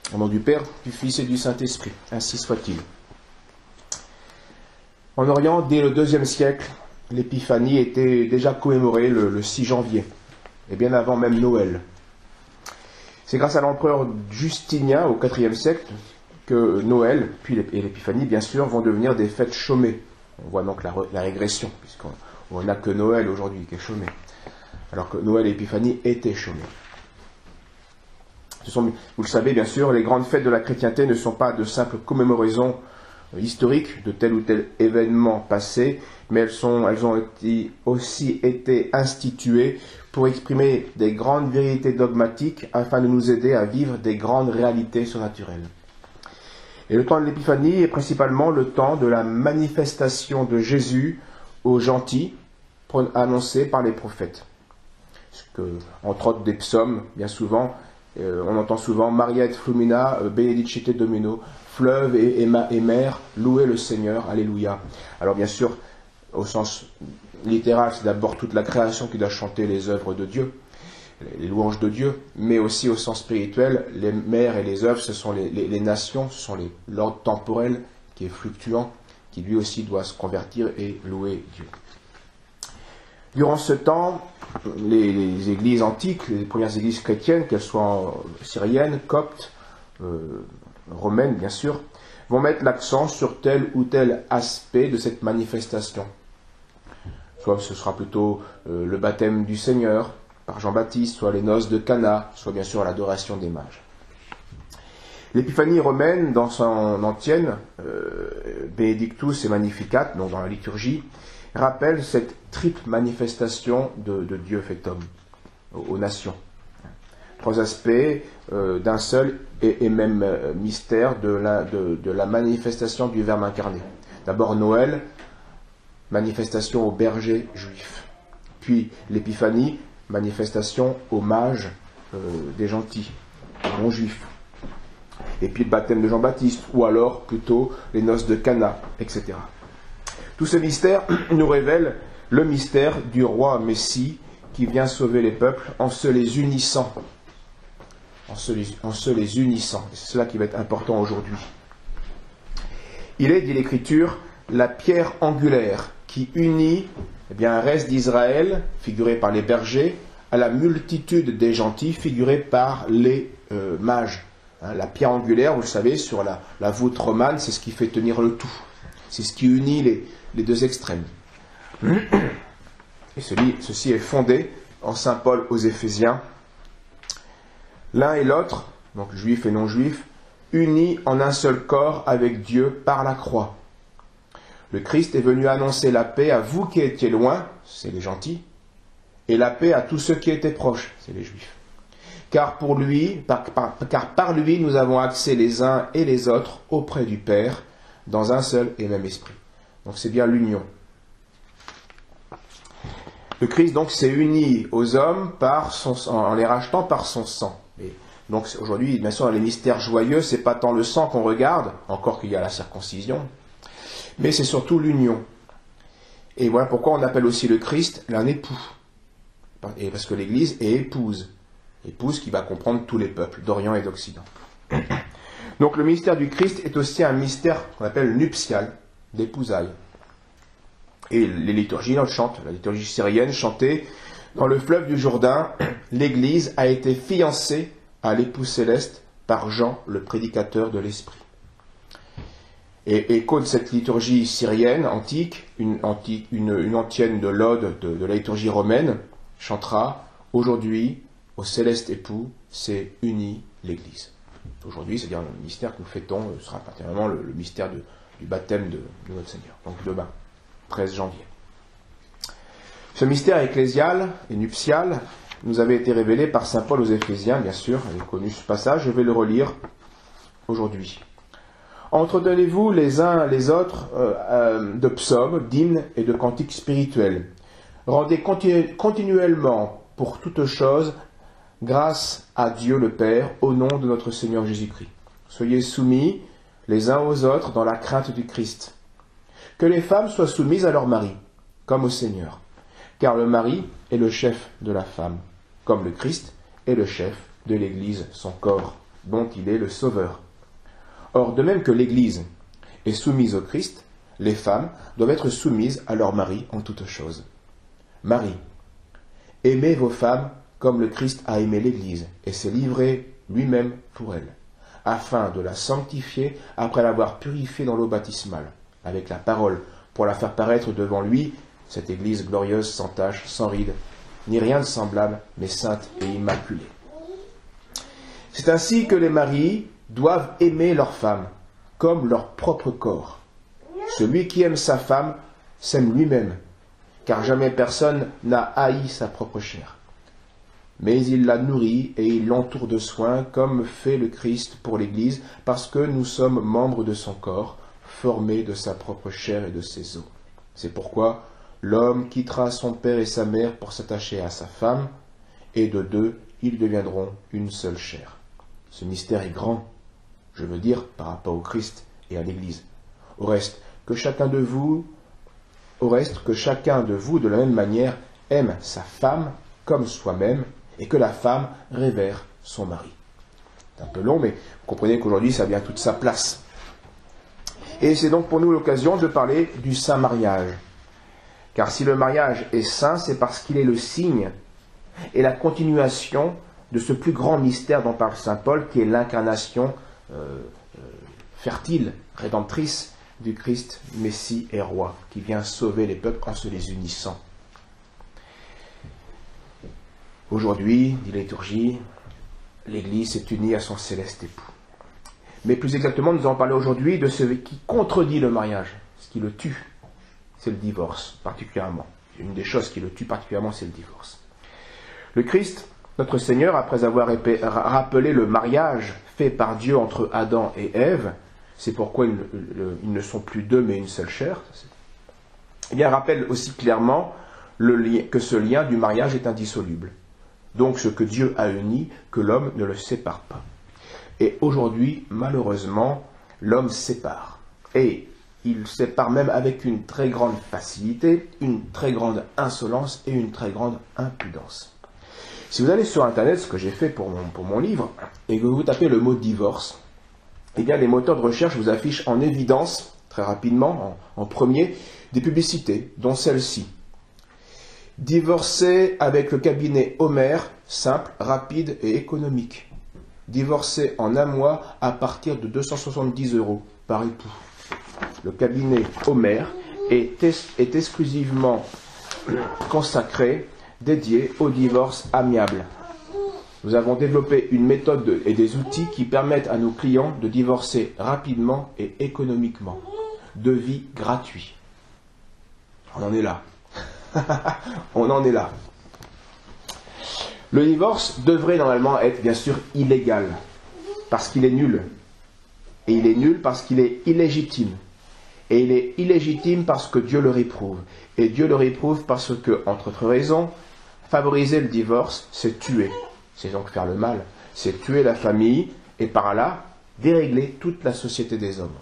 Au nom du Père, du Fils et du Saint-Esprit, ainsi soit-il. En Orient, dès le IIe siècle, l'Épiphanie était déjà commémorée le 6 janvier, et bien avant même Noël. C'est grâce à l'empereur Justinien au IVe siècle que Noël, et l'Épiphanie, bien sûr, vont devenir des fêtes chômées. On voit donc la régression, puisqu'on n'a que Noël aujourd'hui qui est chômé, alors que Noël et l'Épiphanie étaient chômés. Vous le savez bien sûr, les grandes fêtes de la chrétienté ne sont pas de simples commémorations historiques de tel ou tel événement passé, mais elles ont aussi été instituées pour exprimer des grandes vérités dogmatiques afin de nous aider à vivre des grandes réalités surnaturelles. Et le temps de l'Épiphanie est principalement le temps de la manifestation de Jésus aux gentils, annoncée par les prophètes. Entre autres des psaumes, bien souvent, on entend souvent Maria et Flumina, Benedicite Domino, fleuve et mer, louez le Seigneur, Alléluia. Alors bien sûr, au sens littéral, c'est d'abord toute la création qui doit chanter les œuvres de Dieu, les louanges de Dieu, mais aussi au sens spirituel, les mers et les œuvres, ce sont les nations, ce sont l'ordre temporel qui est fluctuant, qui lui aussi doit se convertir et louer Dieu. Durant ce temps, les églises antiques, les premières églises chrétiennes, qu'elles soient syriennes, coptes, romaines bien sûr, vont mettre l'accent sur tel ou tel aspect de cette manifestation. Soit ce sera plutôt le baptême du Seigneur par Jean-Baptiste, soit les noces de Cana, soit bien sûr l'adoration des mages. L'épiphanie romaine, dans son antienne, Benedictus et Magnificat, donc dans la liturgie, rappelle cette triple manifestation de Dieu fait homme aux nations. Trois aspects d'un seul et même mystère de la manifestation du Verbe incarné. D'abord Noël, manifestation aux bergers juifs. Puis l'Épiphanie, manifestation aux mages des gentils, non juifs. Et puis le baptême de Jean-Baptiste, ou alors plutôt les noces de Cana, etc. Tout ce mystère nous révèle le mystère du roi Messie qui vient sauver les peuples en se les unissant. En se les unissant. C'est cela qui va être important aujourd'hui. Il est, dit l'Écriture, la pierre angulaire qui unit un reste d'Israël, figuré par les bergers, à la multitude des gentils, figurés par les mages. La pierre angulaire, vous le savez, sur la voûte romane, c'est ce qui fait tenir le tout. C'est ce qui unit les deux extrêmes. Et ceci est fondé en saint Paul aux Éphésiens. L'un et l'autre, donc juifs et non-juifs, unis en un seul corps avec Dieu par la croix. Le Christ est venu annoncer la paix à vous qui étiez loin, c'est les gentils, et la paix à tous ceux qui étaient proches, c'est les juifs. Car par lui, nous avons accès les uns et les autres auprès du Père, dans un seul et même esprit. Donc c'est bien l'union. Le Christ donc s'est uni aux hommes en les rachetant par son sang. Et donc aujourd'hui, bien sûr, dans les mystères joyeux, c'est pas tant le sang qu'on regarde, encore qu'il y a la circoncision, mais c'est surtout l'union. Et voilà pourquoi on appelle aussi le Christ l'un époux. Et parce que l'Église est épouse. Épouse qui va comprendre tous les peuples, d'Orient et d'Occident. Donc le mystère du Christ est aussi un mystère qu'on appelle nuptial, d'épousailles. Et les liturgies le chantent. La liturgie syrienne chantait dans le fleuve du Jourdain, l'Église a été fiancée à l'époux céleste par Jean, le prédicateur de l'Esprit. Et écho de cette liturgie syrienne antique, une antienne de l'ode de la liturgie romaine chantera aujourd'hui au céleste époux s'est unie l'Église. Aujourd'hui, c'est-à-dire le mystère que nous fêtons, sera particulièrement le mystère du baptême de notre Seigneur. Donc demain, 13 janvier. Ce mystère ecclésial et nuptial nous avait été révélé par saint Paul aux Éphésiens, bien sûr, vous avez connu ce passage, je vais le relire aujourd'hui. Entretenez-vous les uns les autres de psaumes, d'hymnes et de cantiques spirituels. Rendez continuellement pour toutes choses grâce à Dieu le Père, au nom de notre Seigneur Jésus-Christ. Soyez soumis les uns aux autres dans la crainte du Christ. Que les femmes soient soumises à leur mari, comme au Seigneur. Car le mari est le chef de la femme, comme le Christ est le chef de l'Église, son corps. dont il est le Sauveur. Or, de même que l'Église est soumise au Christ, les femmes doivent être soumises à leur mari en toutes choses. Marie, aimez vos femmes comme le Christ a aimé l'Église et s'est livré lui-même pour elle, afin de la sanctifier après l'avoir purifiée dans l'eau baptismale, avec la parole, pour la faire paraître devant lui, cette Église glorieuse, sans tache, sans ride, ni rien de semblable, mais sainte et immaculée. C'est ainsi que les maris doivent aimer leur femme, comme leur propre corps. Celui qui aime sa femme s'aime lui-même, car jamais personne n'a haï sa propre chair. Mais il la nourrit et il l'entoure de soins, comme fait le Christ pour l'Église, parce que nous sommes membres de son corps, formés de sa propre chair et de ses os. C'est pourquoi l'homme quittera son père et sa mère pour s'attacher à sa femme, et de deux, ils deviendront une seule chair. Ce mystère est grand, je veux dire, par rapport au Christ et à l'Église. Au reste, que chacun de vous, de la même manière, aime sa femme comme soi-même, et que la femme révère son mari. C'est un peu long, mais vous comprenez qu'aujourd'hui, ça a bien toute sa place. Et c'est donc pour nous l'occasion de parler du saint mariage. Car si le mariage est saint, c'est parce qu'il est le signe et la continuation de ce plus grand mystère dont parle saint Paul, qui est l'incarnation fertile, rédemptrice du Christ, Messie et Roi, qui vient sauver les peuples en se les unissant. Aujourd'hui, dit la liturgie, l'Église s'est unie à son céleste époux. Mais plus exactement, nous allons parler aujourd'hui de ce qui contredit le mariage, ce qui le tue, c'est le divorce, particulièrement. Une des choses qui le tue particulièrement, c'est le divorce. Le Christ, notre Seigneur, après avoir rappelé le mariage fait par Dieu entre Adam et Ève, c'est pourquoi ils ne sont plus deux mais une seule chair, eh bien, rappelle aussi clairement que ce lien du mariage est indissoluble. Donc ce que Dieu a uni, que l'homme ne le sépare pas. Et aujourd'hui, malheureusement, l'homme sépare. Et il sépare même avec une très grande facilité, une très grande insolence et une très grande impudence. Si vous allez sur Internet, ce que j'ai fait pour mon livre, et que vous tapez le mot divorce, eh bien les moteurs de recherche vous affichent en évidence, très rapidement, en premier, des publicités, dont celle-ci. Divorcer avec le cabinet Homer, simple, rapide et économique. Divorcer en un mois à partir de 270 € par époux. Le cabinet Homer est exclusivement consacré, dédié au divorce amiable. Nous avons développé une méthode et des outils qui permettent à nos clients de divorcer rapidement et économiquement. Devis gratuit. On en est là. On en est là. Le divorce devrait normalement être bien sûr illégal, parce qu'il est nul. Et il est nul parce qu'il est illégitime. Et il est illégitime parce que Dieu le réprouve. Et Dieu le réprouve parce que, entre autres raisons, favoriser le divorce, c'est tuer. C'est donc faire le mal. C'est tuer la famille et par là, dérégler toute la société des hommes.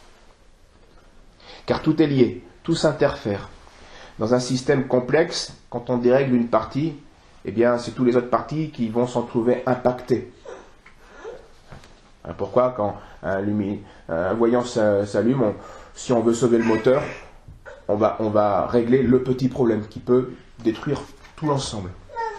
Car tout est lié, tout s'interfère. Dans un système complexe, quand on dérègle une partie, eh bien, c'est tous les autres parties qui vont s'en trouver impactées. Pourquoi, quand un voyant s'allume, si on veut sauver le moteur, on va régler le petit problème qui peut détruire tout l'ensemble.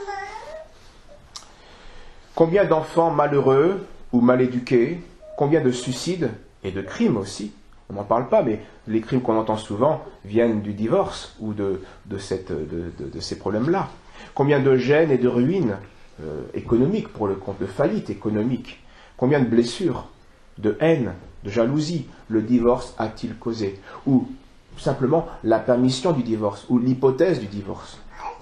Combien d'enfants malheureux ou mal éduqués, combien de suicides et de crimes aussi, on n'en parle pas, mais les crimes qu'on entend souvent viennent du divorce ou de ces problèmes-là. Combien de gênes et de ruines économiques pour le compte, de faillite économique. Combien de blessures, de haine, de jalousie le divorce a-t-il causé? Ou simplement la permission du divorce, ou l'hypothèse du divorce.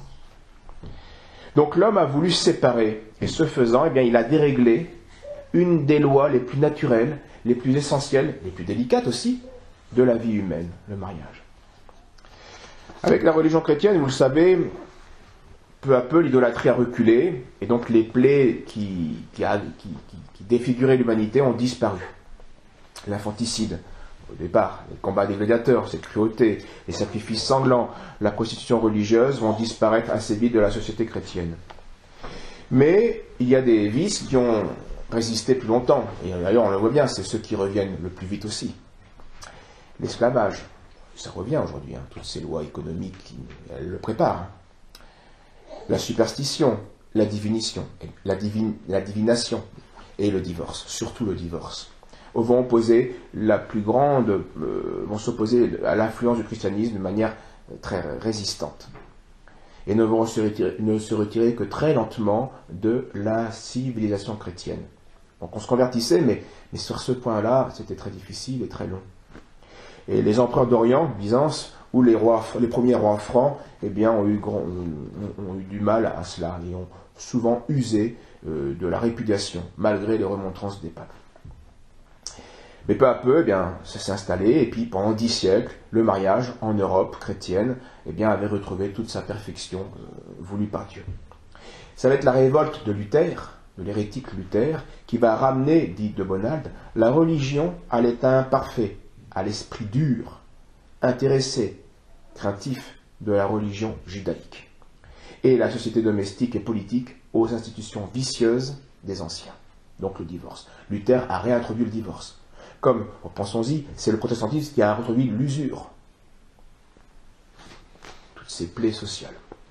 Donc l'homme a voulu se séparer, et ce faisant, eh bien, il a déréglé une des lois les plus naturelles, les plus essentielles, les plus délicates aussi, de la vie humaine, le mariage. Avec la religion chrétienne, vous le savez, peu à peu l'idolâtrie a reculé, et donc les plaies qui défiguraient l'humanité ont disparu. L'infanticide, au départ, les combats des gladiateurs, cette cruauté, les sacrifices sanglants, la prostitution religieuse vont disparaître assez vite de la société chrétienne. Mais il y a des vices qui ont résister plus longtemps. Et d'ailleurs, on le voit bien, c'est ceux qui reviennent le plus vite aussi. L'esclavage, ça revient aujourd'hui, hein, toutes ces lois économiques qui elles le préparent. La superstition, la divination et le divorce, surtout le divorce, vont s'opposer à l'influence du christianisme de manière très résistante. Et ne vont se retirer que très lentement de la civilisation chrétienne. Donc on se convertissait, mais sur ce point-là, c'était très difficile et très long. Et les empereurs d'Orient, Byzance, ou les premiers rois francs, eh bien, ont eu du mal à cela et ont souvent usé de la répudiation, malgré les remontrances des papes. Mais peu à peu, eh bien, ça s'est installé, et puis pendant 10 siècles, le mariage en Europe chrétienne eh bien, avait retrouvé toute sa perfection voulue par Dieu. Ça va être la révolte de Luther, de l'hérétique Luther, qui va ramener, dit de Bonald, la religion à l'état imparfait, à l'esprit dur, intéressé, craintif de la religion judaïque, et la société domestique et politique aux institutions vicieuses des anciens, donc le divorce. Luther a réintroduit le divorce. Comme, pensons-y, c'est le protestantisme qui a introduit l'usure. Toutes ces plaies sociales.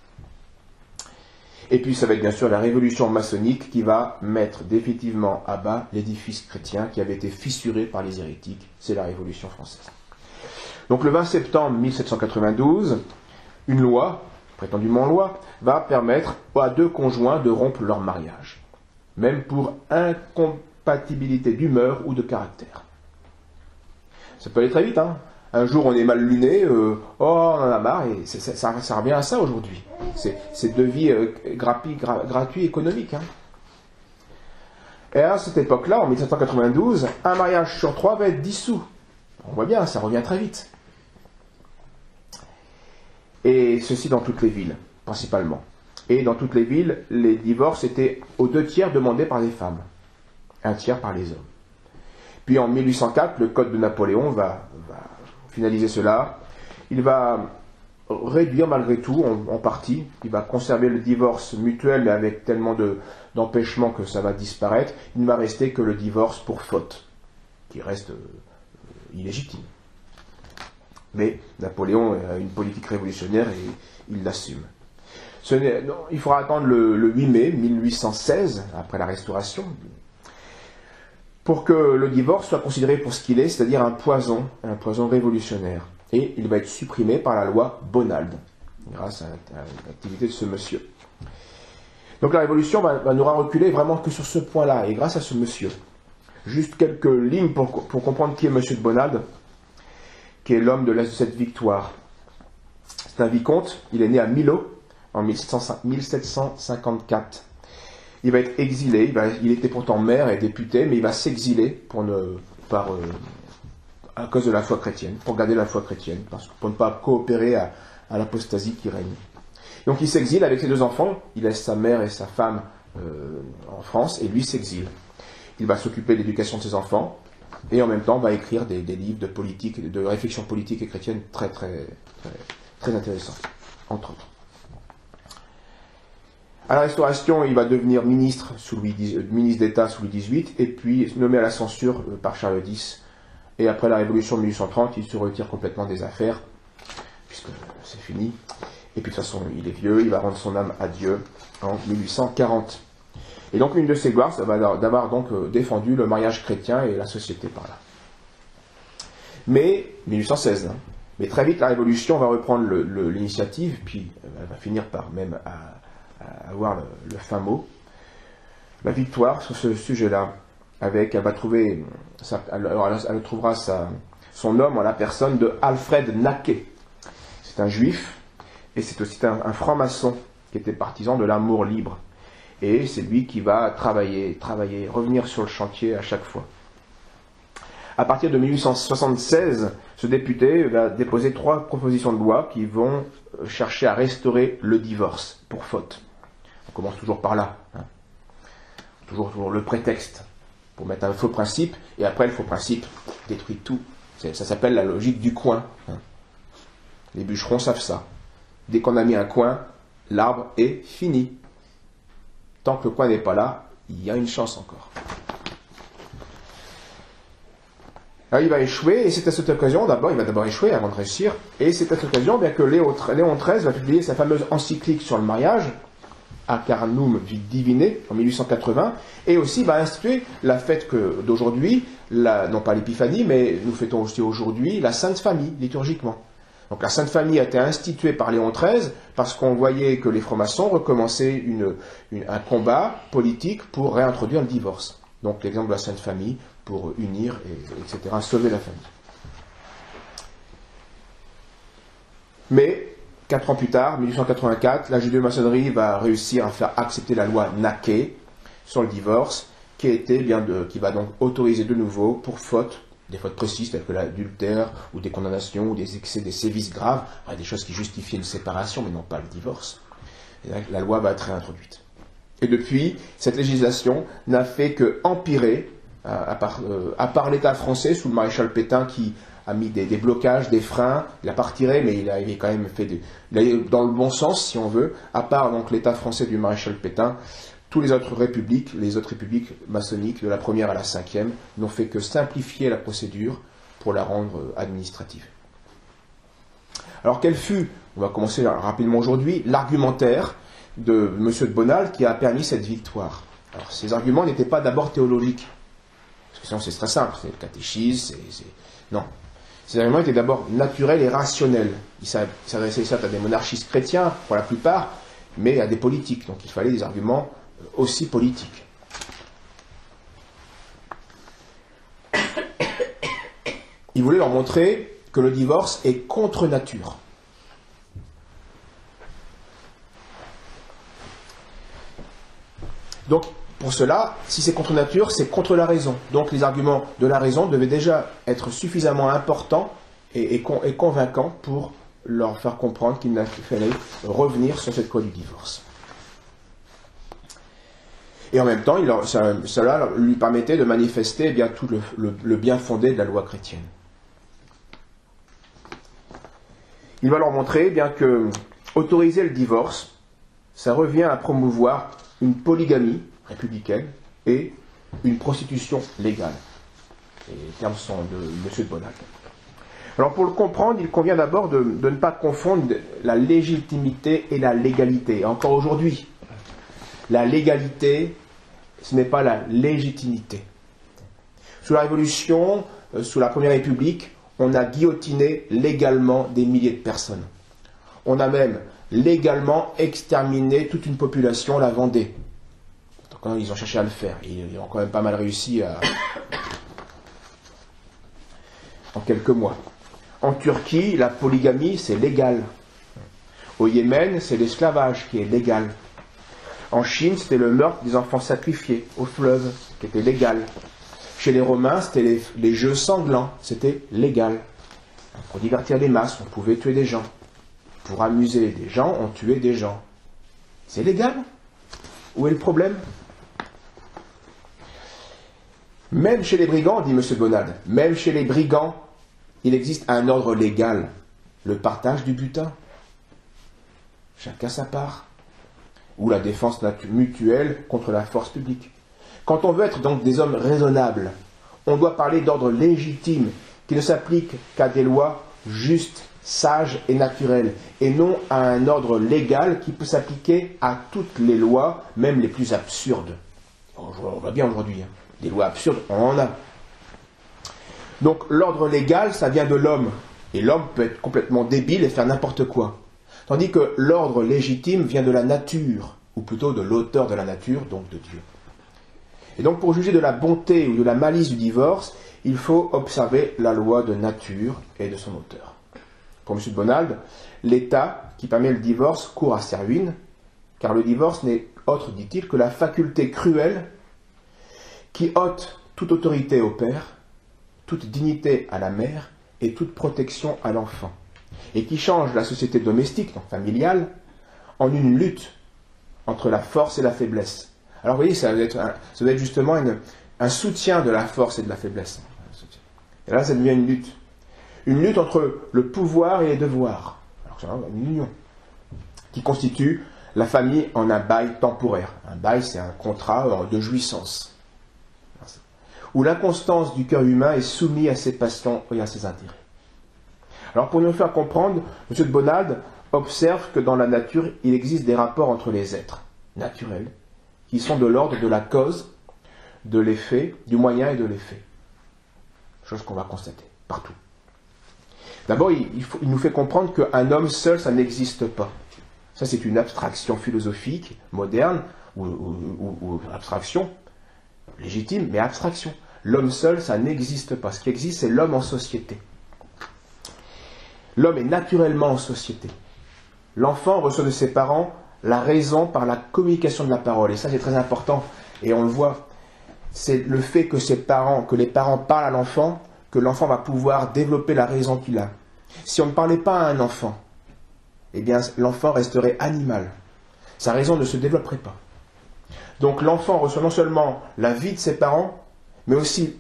Et puis ça va être bien sûr la révolution maçonnique qui va mettre définitivement à bas l'édifice chrétien qui avait été fissuré par les hérétiques. C'est la Révolution française. Donc le 20 septembre 1792, une loi, prétendument loi, va permettre à 2 conjoints de rompre leur mariage, même pour incompatibilité d'humeur ou de caractère. Ça peut aller très vite, hein. Un jour on est mal luné, on en a marre, et ça revient à ça aujourd'hui. C'est devis gratuit économique. Hein. Et à cette époque-là, en 1792, un mariage sur 3 va être dissous. On voit bien, ça revient très vite. Et ceci dans toutes les villes, principalement. Et dans toutes les villes, les divorces étaient aux 2 tiers demandés par les femmes, 1 tiers par les hommes. Puis en 1804, le Code de Napoléon va finaliser cela. Il va réduire malgré tout, en partie, il va conserver le divorce mutuel, mais avec tellement d'empêchements que ça va disparaître. Il ne va rester que le divorce pour faute, qui reste illégitime. Mais Napoléon a une politique révolutionnaire et il l'assume. Il faudra attendre le 8 mai 1816, après la Restauration, pour que le divorce soit considéré pour ce qu'il est, c'est-à-dire un poison révolutionnaire. Et il va être supprimé par la loi Bonald, grâce à l'activité de ce monsieur. Donc la Révolution n'aura reculé vraiment que sur ce point-là, et grâce à ce monsieur. Juste quelques lignes pour comprendre qui est monsieur de Bonald, qui est l'homme de cette victoire. C'est un vicomte, il est né à Milhaud en 1754. Il va être exilé, il était pourtant maire et député, mais il va s'exiler à cause de la foi chrétienne, pour garder la foi chrétienne, pour ne pas coopérer à l'apostasie qui règne. Donc il s'exile avec ses 2 enfants, il laisse sa mère et sa femme en France, et lui s'exile. Il va s'occuper de l'éducation de ses enfants, et en même temps va écrire des livres de politique, de réflexion politique et chrétienne très, très, très, très intéressants, entre autres. À la Restauration, il va devenir ministre d'État sous Louis XVIII, et puis nommé à la censure par Charles X. Et après la Révolution de 1830, il se retire complètement des affaires, puisque c'est fini. Et puis de toute façon, il est vieux, il va rendre son âme à Dieu en 1840. Et donc une de ses gloires, ça va d'avoir donc défendu le mariage chrétien et la société par là. Mais, 1816, hein, mais très vite la Révolution va reprendre l'initiative, puis elle va finir par même avoir le fin mot. La victoire sur ce sujet-là, elle trouvera son homme en la personne de Alfred Naquet. C'est un juif, et c'est aussi un franc-maçon qui était partisan de l'amour libre. Et c'est lui qui va travailler, revenir sur le chantier à chaque fois. À partir de 1876, ce député va déposer 3 propositions de loi qui vont chercher à restaurer le divorce pour faute. On commence toujours par là. Hein. Toujours le prétexte pour mettre un faux principe, et après le faux principe détruit tout. Ça s'appelle la logique du coin. Hein. Les bûcherons savent ça. Dès qu'on a mis un coin, l'arbre est fini. Tant que le coin n'est pas là, il y a une chance encore. Alors, il va échouer, et c'est à cette occasion, il va d'abord échouer avant de réussir, et c'est à cette occasion bien que Léon XIII va publier sa fameuse encyclique sur le mariage, Acarnum Divine, en 1880, et aussi va instituer la fête d'aujourd'hui, non pas l'épiphanie, mais nous fêtons aussi aujourd'hui la Sainte Famille, liturgiquement. Donc la Sainte Famille a été instituée par Léon XIII parce qu'on voyait que les francs-maçons recommençaient un combat politique pour réintroduire le divorce. Donc l'exemple de la Sainte Famille pour unir, etc., sauver la famille. Mais 4 ans plus tard, 1884, la judéo-maçonnerie va réussir à faire accepter la loi Naquet sur le divorce, qui va donc autoriser de nouveau pour faute, des fautes précises telles que l'adultère, ou des condamnations, ou des excès, des sévices graves, des choses qui justifiaient une séparation, mais non pas le divorce. Et là, la loi va être réintroduite. Et depuis, cette législation n'a fait que empirer, à part l'État français, sous le maréchal Pétain, qui a mis des blocages, des freins, il n'a pas retiré, mais il a quand même fait dans le bon sens, si on veut, à part donc l'État français du maréchal Pétain, tous les autres républiques maçonniques, de la première à la cinquième, n'ont fait que simplifier la procédure pour la rendre administrative. Alors quel fut, on va commencer rapidement aujourd'hui, l'argumentaire de M. de Bonald qui a permis cette victoire? Alors ces arguments n'étaient pas d'abord théologiques, parce que sinon c'est très simple, c'est le catéchisme, non. Ces arguments étaient d'abord naturels et rationnels. Ils s'adressaient certes à des monarchistes chrétiens, pour la plupart, mais à des politiques. Donc il fallait des arguments aussi politiques. Il voulait leur montrer que le divorce est contre nature. Donc, pour cela, si c'est contre nature, c'est contre la raison. Donc les arguments de la raison devaient déjà être suffisamment importants et convaincants pour leur faire comprendre qu'il fallait revenir sur cette loi du divorce. Et en même temps, cela lui permettait de manifester tout le bien fondé de la loi chrétienne. Il va leur montrer que autoriser le divorce, ça revient à promouvoir une polygamie républicaine et une prostitution légale. Et les termes sont de M. de Bonald. Alors pour le comprendre, il convient d'abord de ne pas confondre la légitimité et la légalité. Encore aujourd'hui, la légalité, ce n'est pas la légitimité. Sous la Révolution, sous la Première République, on a guillotiné légalement des milliers de personnes. On a même légalement exterminé toute une population, la Vendée. Donc, ils ont cherché à le faire. Ils ont quand même pas mal réussi en quelques mois. En Turquie, la polygamie, c'est légal. Au Yémen, c'est l'esclavage qui est légal. En Chine, c'était le meurtre des enfants sacrifiés au fleuve, qui était légal. Chez les Romains, c'était les jeux sanglants, c'était légal. Pour divertir les masses, on pouvait tuer des gens. Pour amuser des gens, on tuait des gens. C'est légal. Où est le problème? Même chez les brigands, dit M. Bonald, même chez les brigands, il existe un ordre légal, le partage du butin. Chacun sa part. Ou la défense mutuelle contre la force publique. Quand on veut être donc des hommes raisonnables, on doit parler d'ordre légitime, qui ne s'applique qu'à des lois justes, sages et naturelles, et non à un ordre légal qui peut s'appliquer à toutes les lois, même les plus absurdes. On voit bien aujourd'hui, des lois absurdes, on en a. Donc l'ordre légal, ça vient de l'homme, et l'homme peut être complètement débile et faire n'importe quoi. Tandis que l'ordre légitime vient de la nature, ou plutôt de l'auteur de la nature, donc de Dieu. Et donc pour juger de la bonté ou de la malice du divorce, il faut observer la loi de nature et de son auteur. Pour M. de Bonald, l'État qui permet le divorce court à ses ruines, car le divorce n'est autre, dit-il, que la faculté cruelle qui ôte toute autorité au père, toute dignité à la mère et toute protection à l'enfant, et qui change la société domestique, donc familiale, en une lutte entre la force et la faiblesse. Alors vous voyez, ça doit être justement un soutien de la force et de la faiblesse. Et là, ça devient une lutte. Une lutte entre le pouvoir et les devoirs. Alors c'est une union qui constitue la famille en un bail temporaire. Un bail, c'est un contrat de jouissance. où l'inconstance du cœur humain est soumise à ses passions et à ses intérêts. Alors pour nous faire comprendre, M. de Bonald observe que dans la nature, il existe des rapports entre les êtres naturels qui sont de l'ordre de la cause, de l'effet, du moyen et de l'effet. Chose qu'on va constater partout. D'abord, il nous fait comprendre qu'un homme seul, ça n'existe pas. Ça, c'est une abstraction philosophique, moderne, ou abstraction, légitime, mais abstraction. L'homme seul, ça n'existe pas. Ce qui existe, c'est l'homme en société. L'homme est naturellement en société. L'enfant reçoit de ses parents la raison par la communication de la parole. Et ça, c'est très important. Et on le voit. C'est le fait que les parents parlent à l'enfant, que l'enfant va pouvoir développer la raison qu'il a. Si on ne parlait pas à un enfant, eh bien, l'enfant resterait animal. Sa raison ne se développerait pas. Donc l'enfant reçoit non seulement la vie de ses parents, mais aussi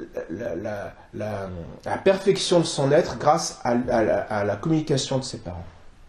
la perfection de son être grâce à la communication de ses parents.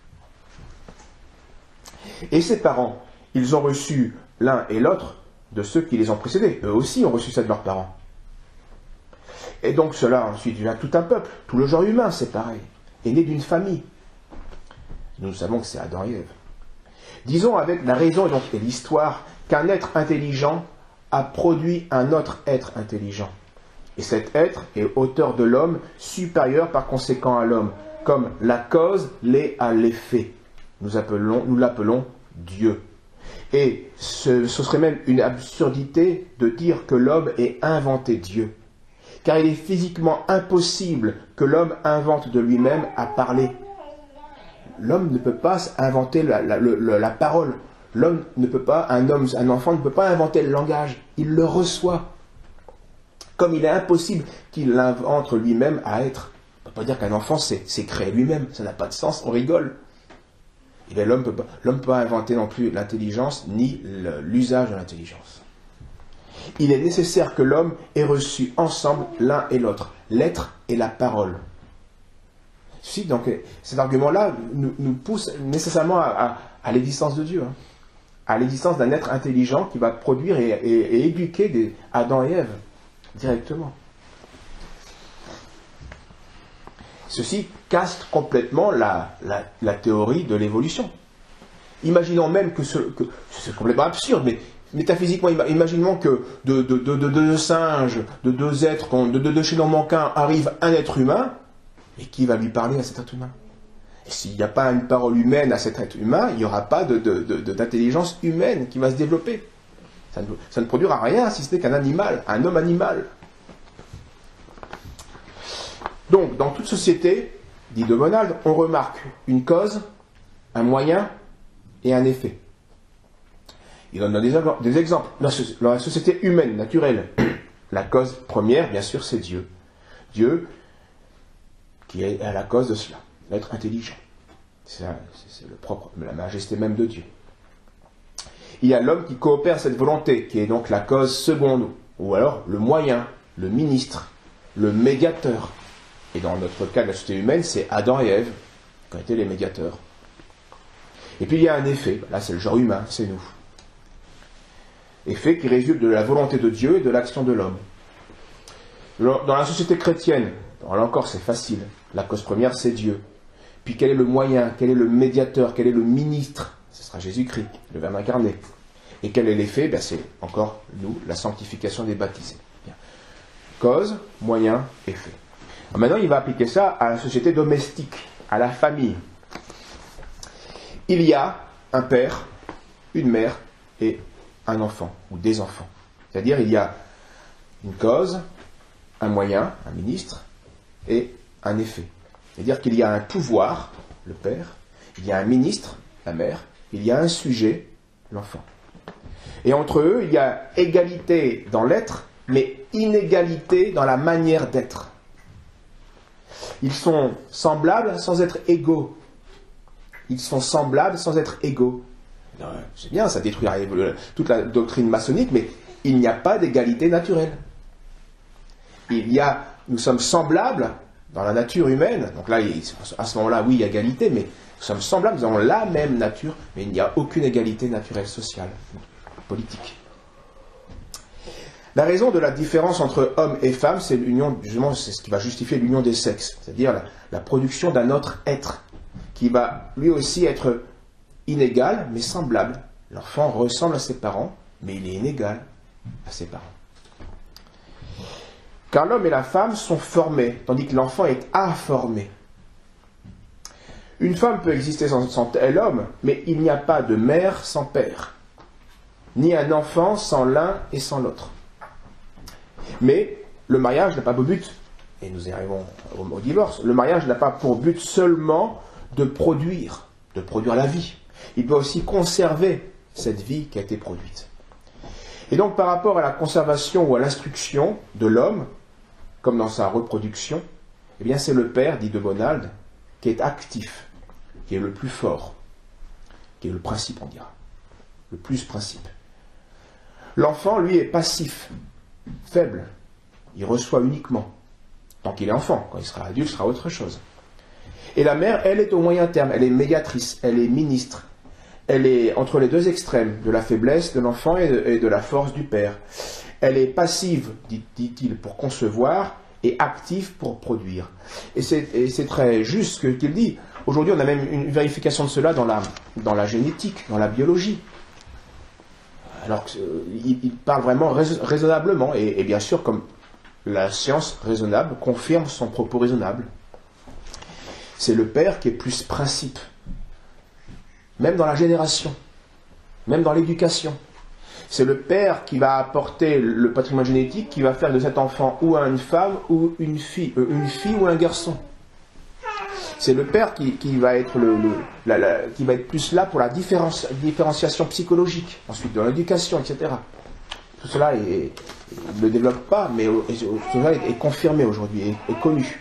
Et ses parents, ils ont reçu l'un et l'autre de ceux qui les ont précédés. Eux aussi ont reçu ça de leurs parents. Et donc cela ensuite vient tout un peuple, tout le genre humain, c'est pareil, est né d'une famille. Nous savons que c'est Adam et Ève. Disons avec la raison et l'histoire qu'un être intelligent a produit un autre être intelligent. Et cet être est auteur de l'homme, supérieur par conséquent à l'homme, comme la cause l'est à l'effet. Nous l'appelons Dieu. Et ce serait même une absurdité de dire que l'homme ait inventé Dieu. Car il est physiquement impossible que l'homme invente de lui-même à parler. L'homme ne peut pas inventer la parole. L'homme ne peut pas, un enfant ne peut pas inventer le langage. Il le reçoit. Comme il est impossible qu'il l'invente lui-même à être. On ne peut pas dire qu'un enfant s'est créé lui-même. Ça n'a pas de sens, on rigole. Et bien, l'homme ne peut pas inventer non plus l'intelligence ni l'usage de l'intelligence. Il est nécessaire que l'homme ait reçu ensemble l'un et l'autre, l'être et la parole. Donc, cet argument-là nous pousse nécessairement à l'existence de Dieu, hein, à l'existence d'un être intelligent qui va produire et éduquer Adam et Ève directement. Ceci casse complètement la théorie de l'évolution. Imaginons même que c'est complètement absurde, mais métaphysiquement, imaginons que de deux singes, de deux êtres, de deux chaînons manquants, arrive un être humain, et qui va lui parler à cet être humain? Et s'il n'y a pas une parole humaine à cet être humain, il n'y aura pas d'intelligence humaine qui va se développer. Ça ne produira rien si ce n'est qu'un animal, un homme animal. Donc, dans toute société, dit de Bonald, on remarque une cause, un moyen et un effet. Il donne des exemples. Dans la société humaine, naturelle, la cause première, bien sûr, c'est Dieu. Dieu qui est à la cause de cela, l'être intelligent. C'est la majesté même de Dieu. Il y a l'homme qui coopère à cette volonté, qui est donc la cause seconde, ou alors le moyen, le ministre, le médiateur. Et dans notre cas de la société humaine, c'est Adam et Ève qui ont été les médiateurs. Et puis il y a un effet, là c'est le genre humain, c'est nous. Effet qui résulte de la volonté de Dieu et de l'action de l'homme. Dans la société chrétienne, là encore c'est facile, la cause première c'est Dieu. Puis quel est le moyen, quel est le médiateur, quel est le ministre? Ce sera Jésus-Christ, le Verbe incarné. Et quel est l'effet? C'est encore nous, la sanctification des baptisés. Bien. Cause, moyen, effet. Alors maintenant il va appliquer ça à la société domestique, à la famille. Il y a un père, une mère et un enfant, ou des enfants. C'est-à-dire il y a une cause, un moyen, un ministre, et un effet. C'est-à-dire qu'il y a un pouvoir, le père, il y a un ministre, la mère, il y a un sujet, l'enfant. Et entre eux, il y a égalité dans l'être, mais inégalité dans la manière d'être. Ils sont semblables sans être égaux. Ils sont semblables sans être égaux. C'est bien, ça détruirait toute la doctrine maçonnique, mais il n'y a pas d'égalité naturelle. Nous sommes semblables dans la nature humaine. Donc là, à ce moment-là, oui, il y a égalité, mais nous sommes semblables, nous avons la même nature, mais il n'y a aucune égalité naturelle, sociale, politique. La raison de la différence entre homme et femme, c'est l'union, justement, c'est ce qui va justifier l'union des sexes, c'est-à-dire la production d'un autre être, qui va lui aussi être inégal, mais semblable. L'enfant ressemble à ses parents, mais il est inégal à ses parents. Car l'homme et la femme sont formés, tandis que l'enfant est informé. Une femme peut exister sans tel homme, mais il n'y a pas de mère sans père, ni un enfant sans l'un et sans l'autre. Mais le mariage n'a pas pour but, et nous y arrivons au divorce, le mariage n'a pas pour but seulement de produire la vie. Il doit aussi conserver cette vie qui a été produite. Et donc par rapport à la conservation ou à l'instruction de l'homme, comme dans sa reproduction, eh bien c'est le père, dit de Bonald, qui est actif, qui est le plus fort, qui est le principe, on dira, le plus principe. L'enfant, lui, est passif, faible, il reçoit uniquement, tant qu'il est enfant. Quand il sera adulte, ce sera autre chose. Et la mère, elle est au moyen terme, elle est médiatrice, elle est ministre, elle est entre les deux extrêmes, de la faiblesse de l'enfant et de la force du père. Elle est passive, dit-il, pour concevoir, et active pour produire. Et c'est très juste ce qu'il dit. Aujourd'hui, on a même une vérification de cela dans la génétique, dans la biologie. Alors qu'il parle vraiment raisonnablement, et bien sûr, comme la science raisonnable confirme son propos raisonnable. C'est le père qui est plus principe, même dans la génération, même dans l'éducation. C'est le père qui va apporter le patrimoine génétique, qui va faire de cet enfant ou une femme ou une fille ou un garçon. C'est le père qui va être qui va être plus là pour la différenciation psychologique, ensuite de l'éducation, etc. Tout cela ne le développe pas, mais tout cela est confirmé aujourd'hui, est connu.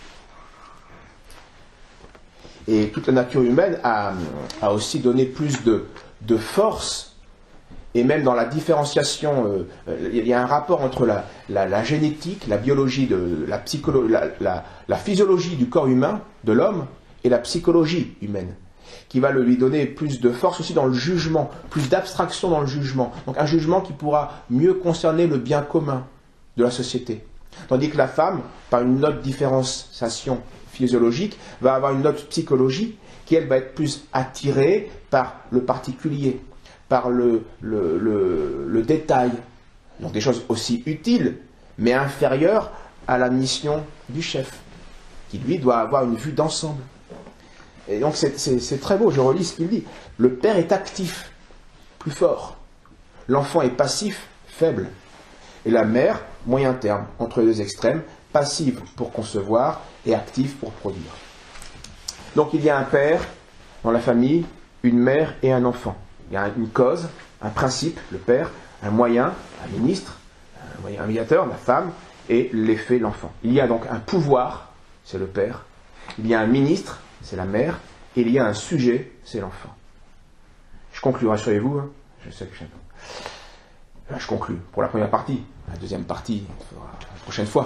Et toute la nature humaine a aussi donné plus de force. Et même dans la différenciation, il y a un rapport entre la génétique, la biologie, la physiologie du corps humain, de l'homme, et la psychologie humaine, qui va lui donner plus de force aussi dans le jugement, plus d'abstraction dans le jugement. Donc un jugement qui pourra mieux concerner le bien commun de la société. Tandis que la femme, par une autre différenciation physiologique, va avoir une autre psychologie, qui elle va être plus attirée par le particulier, par le détail. Donc des choses aussi utiles, mais inférieures à la mission du chef, qui lui doit avoir une vue d'ensemble. Et donc c'est très beau, je relis ce qu'il dit. Le père est actif, plus fort. L'enfant est passif, faible. Et la mère, moyen terme, entre les deux extrêmes, passive pour concevoir et active pour produire. Donc il y a un père dans la famille, une mère et un enfant. Il y a une cause, un principe, le père, un moyen, un ministre, un médiateur, la femme, et l'effet, l'enfant. Il y a donc un pouvoir, c'est le père. Il y a un ministre, c'est la mère. Et il y a un sujet, c'est l'enfant. Je conclue, rassurez-vous. Hein. Je sais que je conclue pour la première partie. La deuxième partie, on fera la prochaine fois.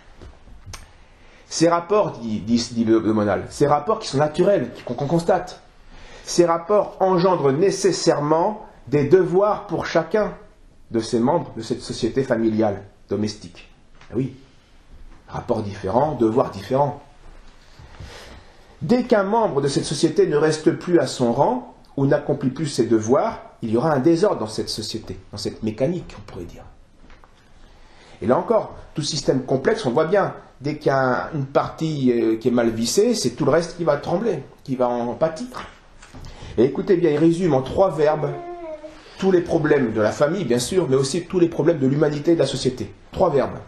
Ces rapports, dit de Bonald, ces rapports qui sont naturels, qu'on constate, ces rapports engendrent nécessairement des devoirs pour chacun de ces membres de cette société familiale, domestique. Oui, rapports différents, devoirs différents. Dès qu'un membre de cette société ne reste plus à son rang, ou n'accomplit plus ses devoirs, il y aura un désordre dans cette société, dans cette mécanique, on pourrait dire. Et là encore, tout système complexe, on voit bien, dès qu'il y a une partie qui est mal vissée, c'est tout le reste qui va trembler, qui va en pâtir. Et écoutez bien, il résume en 3 verbes tous les problèmes de la famille, bien sûr, mais aussi tous les problèmes de l'humanité et de la société. 3 verbes.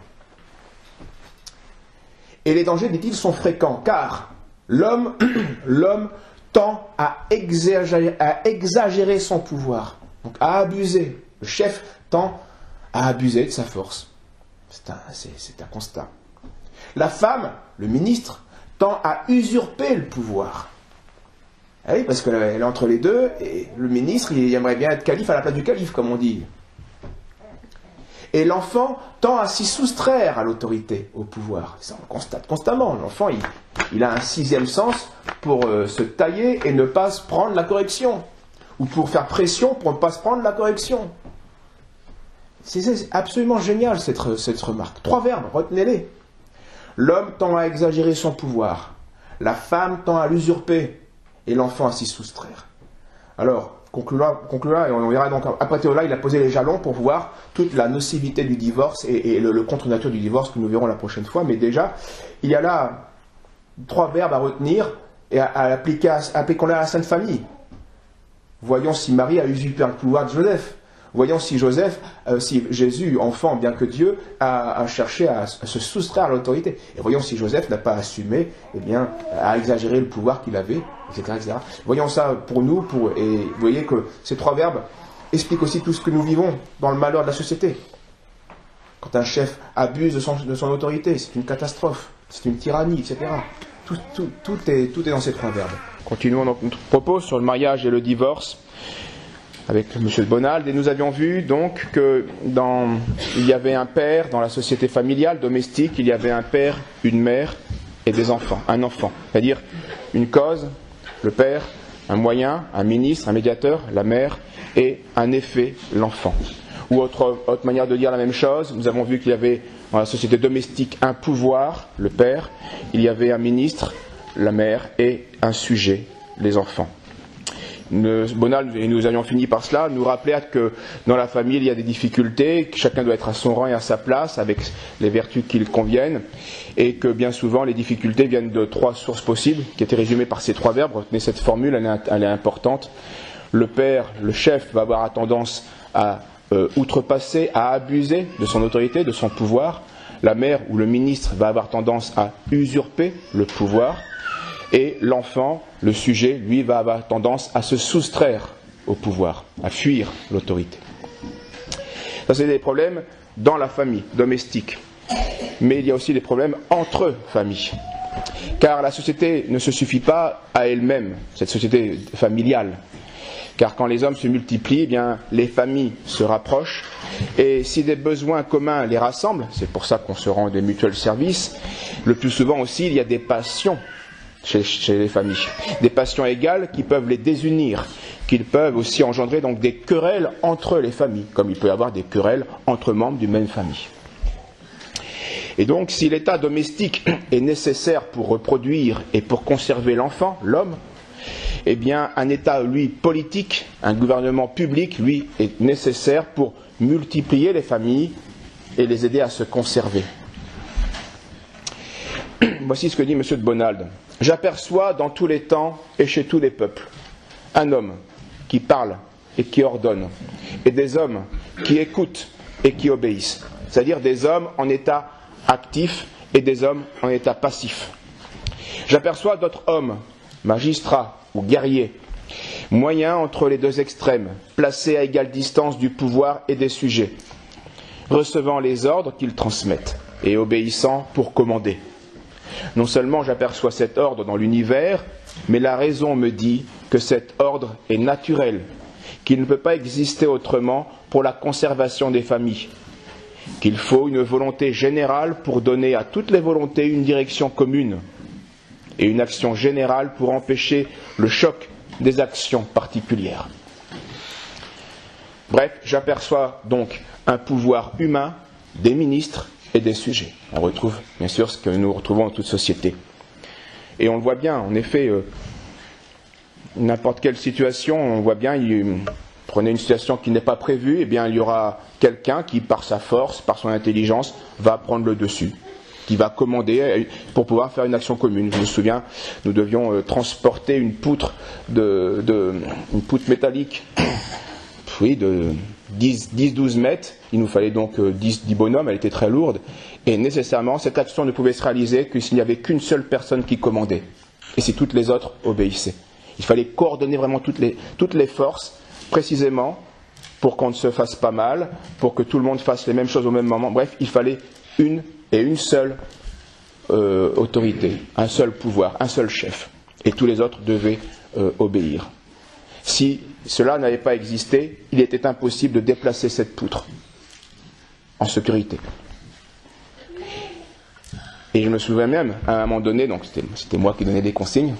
Et les dangers, dit-il, sont fréquents, car l'homme tend à exagérer son pouvoir, donc à abuser. Le chef tend à abuser de sa force. C'est un constat. La femme, le ministre, tend à usurper le pouvoir. Ah oui, parce qu'elle est entre les deux, et le ministre, il aimerait bien être calife à la place du calife, comme on dit. Et l'enfant tend à s'y soustraire à l'autorité, au pouvoir. Ça, on le constate constamment. L'enfant, il a un 6e sens pour se tailler et ne pas se prendre la correction. Ou pour faire pression pour ne pas se prendre la correction. C'est absolument génial cette remarque. 3 verbes, retenez-les. L'homme tend à exagérer son pouvoir, la femme tend à l'usurper, et l'enfant à s'y soustraire. Alors, conclura, et on verra donc, après Théola, il a posé les jalons pour voir toute la nocivité du divorce et le contre-nature du divorce que nous verrons la prochaine fois. Mais déjà, il y a là 3 verbes à retenir et appliquons-les à la Sainte Famille. Voyons si Marie a usurpé le pouvoir de Joseph. Voyons si Jésus, enfant, bien que Dieu, a cherché à se soustraire à l'autorité. Et voyons si Joseph n'a pas assumé, à exagérer le pouvoir qu'il avait, etc., etc. Voyons ça pour nous, et vous voyez que ces 3 verbes expliquent aussi tout ce que nous vivons dans le malheur de la société. Quand un chef abuse de son autorité, c'est une catastrophe, c'est une tyrannie, etc. Tout est dans ces 3 verbes. Continuons donc notre propos sur le mariage et le divorce avec M. Bonald, et nous avions vu donc que il y avait un père dans la société familiale, domestique, il y avait un père, une mère et des enfants, un enfant, c'est-à-dire une cause, le père, un moyen, un ministre, un médiateur, la mère, et un effet, l'enfant. Ou autre manière de dire la même chose, nous avons vu qu'il y avait dans la société domestique un pouvoir, le père, il y avait un ministre, la mère, et un sujet, les enfants. Bonald, et nous avions fini par cela, nous rappelait que dans la famille il y a des difficultés, que chacun doit être à son rang et à sa place avec les vertus qui lui conviennent, et que bien souvent les difficultés viennent de 3 sources possibles, qui étaient résumées par ces 3 verbes. Retenez cette formule, elle est importante. Le père, le chef, va avoir tendance à outrepasser, à abuser de son autorité, de son pouvoir. La mère ou le ministre va avoir tendance à usurper le pouvoir. Et l'enfant, le sujet, lui, va avoir tendance à se soustraire au pouvoir, à fuir l'autorité. Ça, c'est des problèmes dans la famille domestique. Mais il y a aussi des problèmes entre familles. Car la société ne se suffit pas à elle-même, cette société familiale. Car quand les hommes se multiplient, eh bien, les familles se rapprochent. Et si des besoins communs les rassemblent, c'est pour ça qu'on se rend des mutuels services, le plus souvent aussi, il y a des passions chez les familles, des passions égales qui peuvent les désunir, qui peuvent aussi engendrer donc des querelles entre les familles, comme il peut y avoir des querelles entre membres d'une même famille. Et donc, si l'état domestique est nécessaire pour reproduire et pour conserver l'enfant, l'homme, eh bien, un état, lui, politique, un gouvernement public, lui, est nécessaire pour multiplier les familles et les aider à se conserver. Voici ce que dit M. de Bonald. « J'aperçois dans tous les temps et chez tous les peuples un homme qui parle et qui ordonne, et des hommes qui écoutent et qui obéissent, c'est-à-dire des hommes en état actif et des hommes en état passif. J'aperçois d'autres hommes, magistrats ou guerriers, moyens entre les 2 extrêmes, placés à égale distance du pouvoir et des sujets, recevant les ordres qu'ils transmettent et obéissant pour commander. Non seulement j'aperçois cet ordre dans l'univers, mais la raison me dit que cet ordre est naturel, qu'il ne peut pas exister autrement pour la conservation des familles, qu'il faut une volonté générale pour donner à toutes les volontés une direction commune, et une action générale pour empêcher le choc des actions particulières. Bref, j'aperçois donc un pouvoir humain, des ministres et des sujets. On retrouve bien sûr ce que nous retrouvons dans toute société. Et on le voit bien, en effet, n'importe quelle situation, on voit bien, prenez une situation qui n'est pas prévue, eh bien il y aura quelqu'un qui, par sa force, par son intelligence, va prendre le dessus, qui va commander pour pouvoir faire une action commune. Je me souviens, nous devions transporter une poutre une poutre métallique, oui, de 10-12 mètres. Il nous fallait donc 10 bonhommes, elle était très lourde. Et nécessairement, cette action ne pouvait se réaliser que s'il n'y avait qu'une seule personne qui commandait. Et si toutes les autres obéissaient. Il fallait coordonner vraiment toutes les forces, précisément, pour qu'on ne se fasse pas mal, pour que tout le monde fasse les mêmes choses au même moment. Bref, il fallait une seule autorité, un seul pouvoir, un seul chef. Et tous les autres devaient obéir. Si cela n'avait pas existé, il était impossible de déplacer cette poutre en sécurité. Et je me souviens même, à un moment donné, donc c'était moi qui donnais des consignes,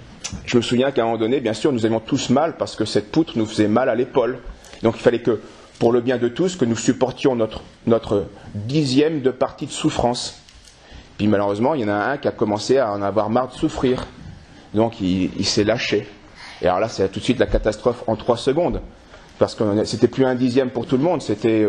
je me souviens qu'à un moment donné, bien sûr, nous avions tous mal parce que cette poutre nous faisait mal à l'épaule. Donc il fallait que pour le bien de tous, que nous supportions notre dixième de partie de souffrance. Puis malheureusement, il y en a un qui a commencé à en avoir marre de souffrir. Donc il s'est lâché. Et alors là, c'est tout de suite la catastrophe en 3 secondes. Parce que c'était plus un dixième pour tout le monde, c'était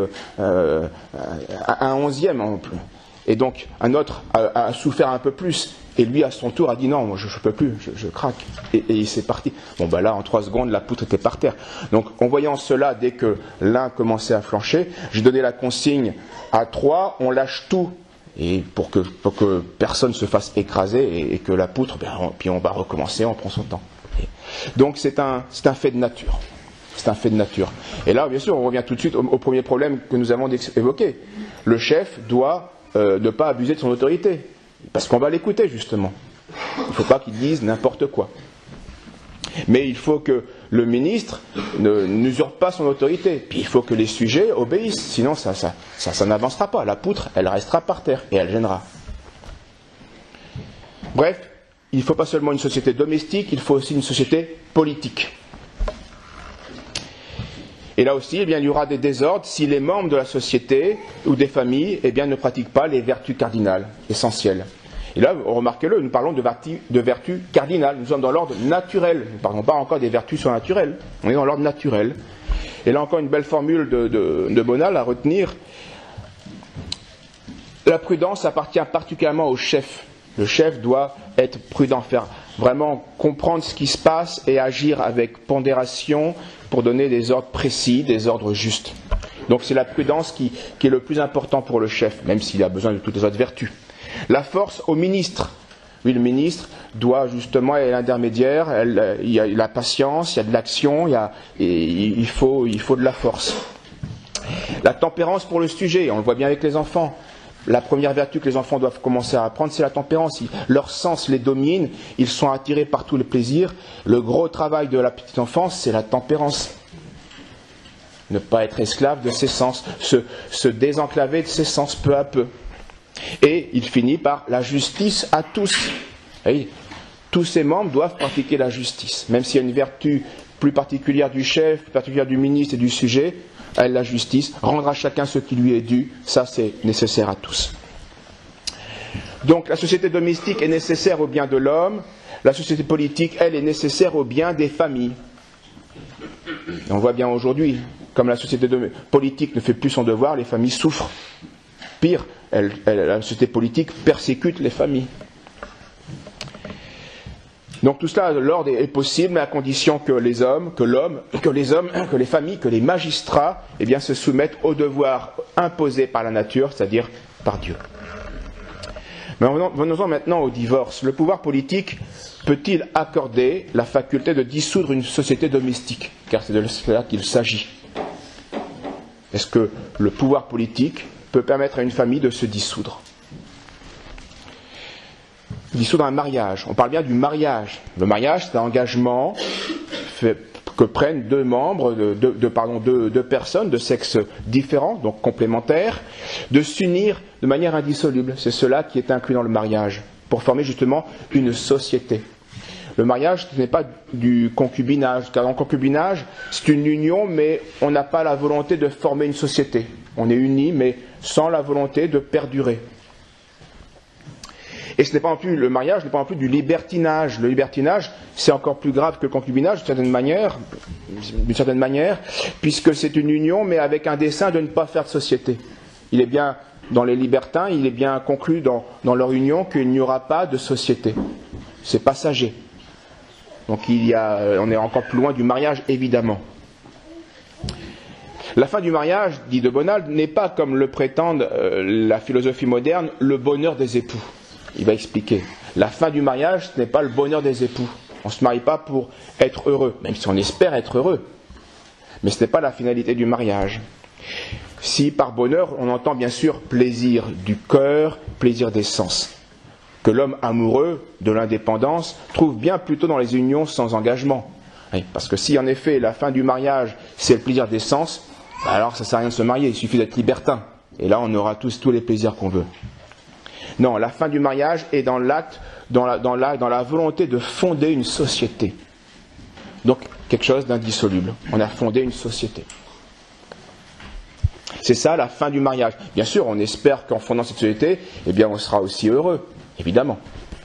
un onzième. Et donc un autre a souffert un peu plus. Et lui, à son tour, a dit non, moi, je ne peux plus, je craque. Et il s'est parti. Bon, ben là, en 3 secondes, la poutre était par terre. Donc, en voyant cela, dès que l'un commençait à flancher, j'ai donné la consigne à 3, on lâche tout. Et pour que personne se fasse écraser et que la poutre, puis on va recommencer, on prend son temps. Donc, c'est un fait de nature. C'est un fait de nature. Et là, bien sûr, on revient tout de suite au premier problème que nous avons évoqué. Le chef doit ne pas abuser de son autorité. Parce qu'on va l'écouter, justement. Il ne faut pas qu'il dise n'importe quoi. Mais il faut que le ministre n'usurpe pas son autorité. Puis il faut que les sujets obéissent. Sinon, ça n'avancera pas. La poutre, elle restera par terre et elle gênera. Bref, il ne faut pas seulement une société domestique, il faut aussi une société politique. Et là aussi, il y aura des désordres si les membres de la société ou des familles ne pratiquent pas les vertus cardinales, essentielles. Et là, remarquez-le, nous parlons de vertus cardinales. Nous sommes dans l'ordre naturel. Nous ne parlons pas encore des vertus surnaturelles. On est dans l'ordre naturel. Et là encore, une belle formule de Bonal à retenir. La prudence appartient particulièrement au chef. Le chef doit être prudent, faire vraiment comprendre ce qui se passe et agir avec pondération pour donner des ordres précis, des ordres justes. Donc c'est la prudence qui est le plus important pour le chef, même s'il a besoin de toutes les autres vertus. La force au ministre. Oui, le ministre doit justement être l'intermédiaire, il y a la patience, il y a de l'action, il faut de la force. La tempérance pour le sujet, on le voit bien avec les enfants. La première vertu que les enfants doivent commencer à apprendre, c'est la tempérance. Leur sens les domine, ils sont attirés par tous les plaisirs. Le gros travail de la petite enfance, c'est la tempérance. Ne pas être esclave de ses sens, se désenclaver de ses sens peu à peu. Et il finit par la justice à tous. Oui, tous ses membres doivent pratiquer la justice. Même s'il y a une vertu plus particulière du chef, plus particulière du ministre et du sujet, la justice, rendre à chacun ce qui lui est dû, ça c'est nécessaire à tous. Donc la société domestique est nécessaire au bien de l'homme, la société politique, elle, est nécessaire au bien des familles. Et on voit bien aujourd'hui, comme la société politique ne fait plus son devoir, les familles souffrent. Pire, la société politique persécute les familles. Donc tout cela, l'ordre est possible, mais à condition que les familles, que les magistrats, se soumettent aux devoirs imposés par la nature, c'est-à-dire par Dieu. Mais venons-en maintenant au divorce. Le pouvoir politique peut-il accorder la faculté de dissoudre une société domestique? Car c'est de cela qu'il s'agit. Est-ce que le pouvoir politique peut permettre à une famille de se dissoudre? Dissoudre un mariage. On parle bien du mariage. Le mariage, c'est un engagement que prennent deux membres, deux personnes de sexe différent, donc complémentaires, de s'unir de manière indissoluble. C'est cela qui est inclus dans le mariage, pour former justement une société. Le mariage, ce n'est pas du concubinage, car dans le concubinage, c'est une union, mais on n'a pas la volonté de former une société. On est unis, mais sans la volonté de perdurer. Et ce n'est pas non plus, le mariage n'est pas non plus du libertinage. Le libertinage, c'est encore plus grave que le concubinage, d'une certaine manière, puisque c'est une union, mais avec un dessein de ne pas faire de société. Il est bien, dans les libertins, il est bien conclu dans leur union qu'il n'y aura pas de société. C'est passager. Donc on est encore plus loin du mariage, évidemment. La fin du mariage, dit de Bonald, n'est pas, comme le prétendent la philosophie moderne, le bonheur des époux. Il va expliquer. La fin du mariage, ce n'est pas le bonheur des époux. On ne se marie pas pour être heureux, même si on espère être heureux. Mais ce n'est pas la finalité du mariage. Si par bonheur, on entend bien sûr plaisir du cœur, plaisir des sens, que l'homme amoureux de l'indépendance trouve bien plutôt dans les unions sans engagement. Oui, parce que si en effet la fin du mariage, c'est le plaisir des sens, alors ça ne sert à rien de se marier, il suffit d'être libertin. Et là, on aura tous les plaisirs qu'on veut. Non, la fin du mariage est dans l'acte, dans la volonté de fonder une société. Donc, quelque chose d'indissoluble. On a fondé une société. C'est ça la fin du mariage. Bien sûr, on espère qu'en fondant cette société, eh bien, on sera aussi heureux, évidemment.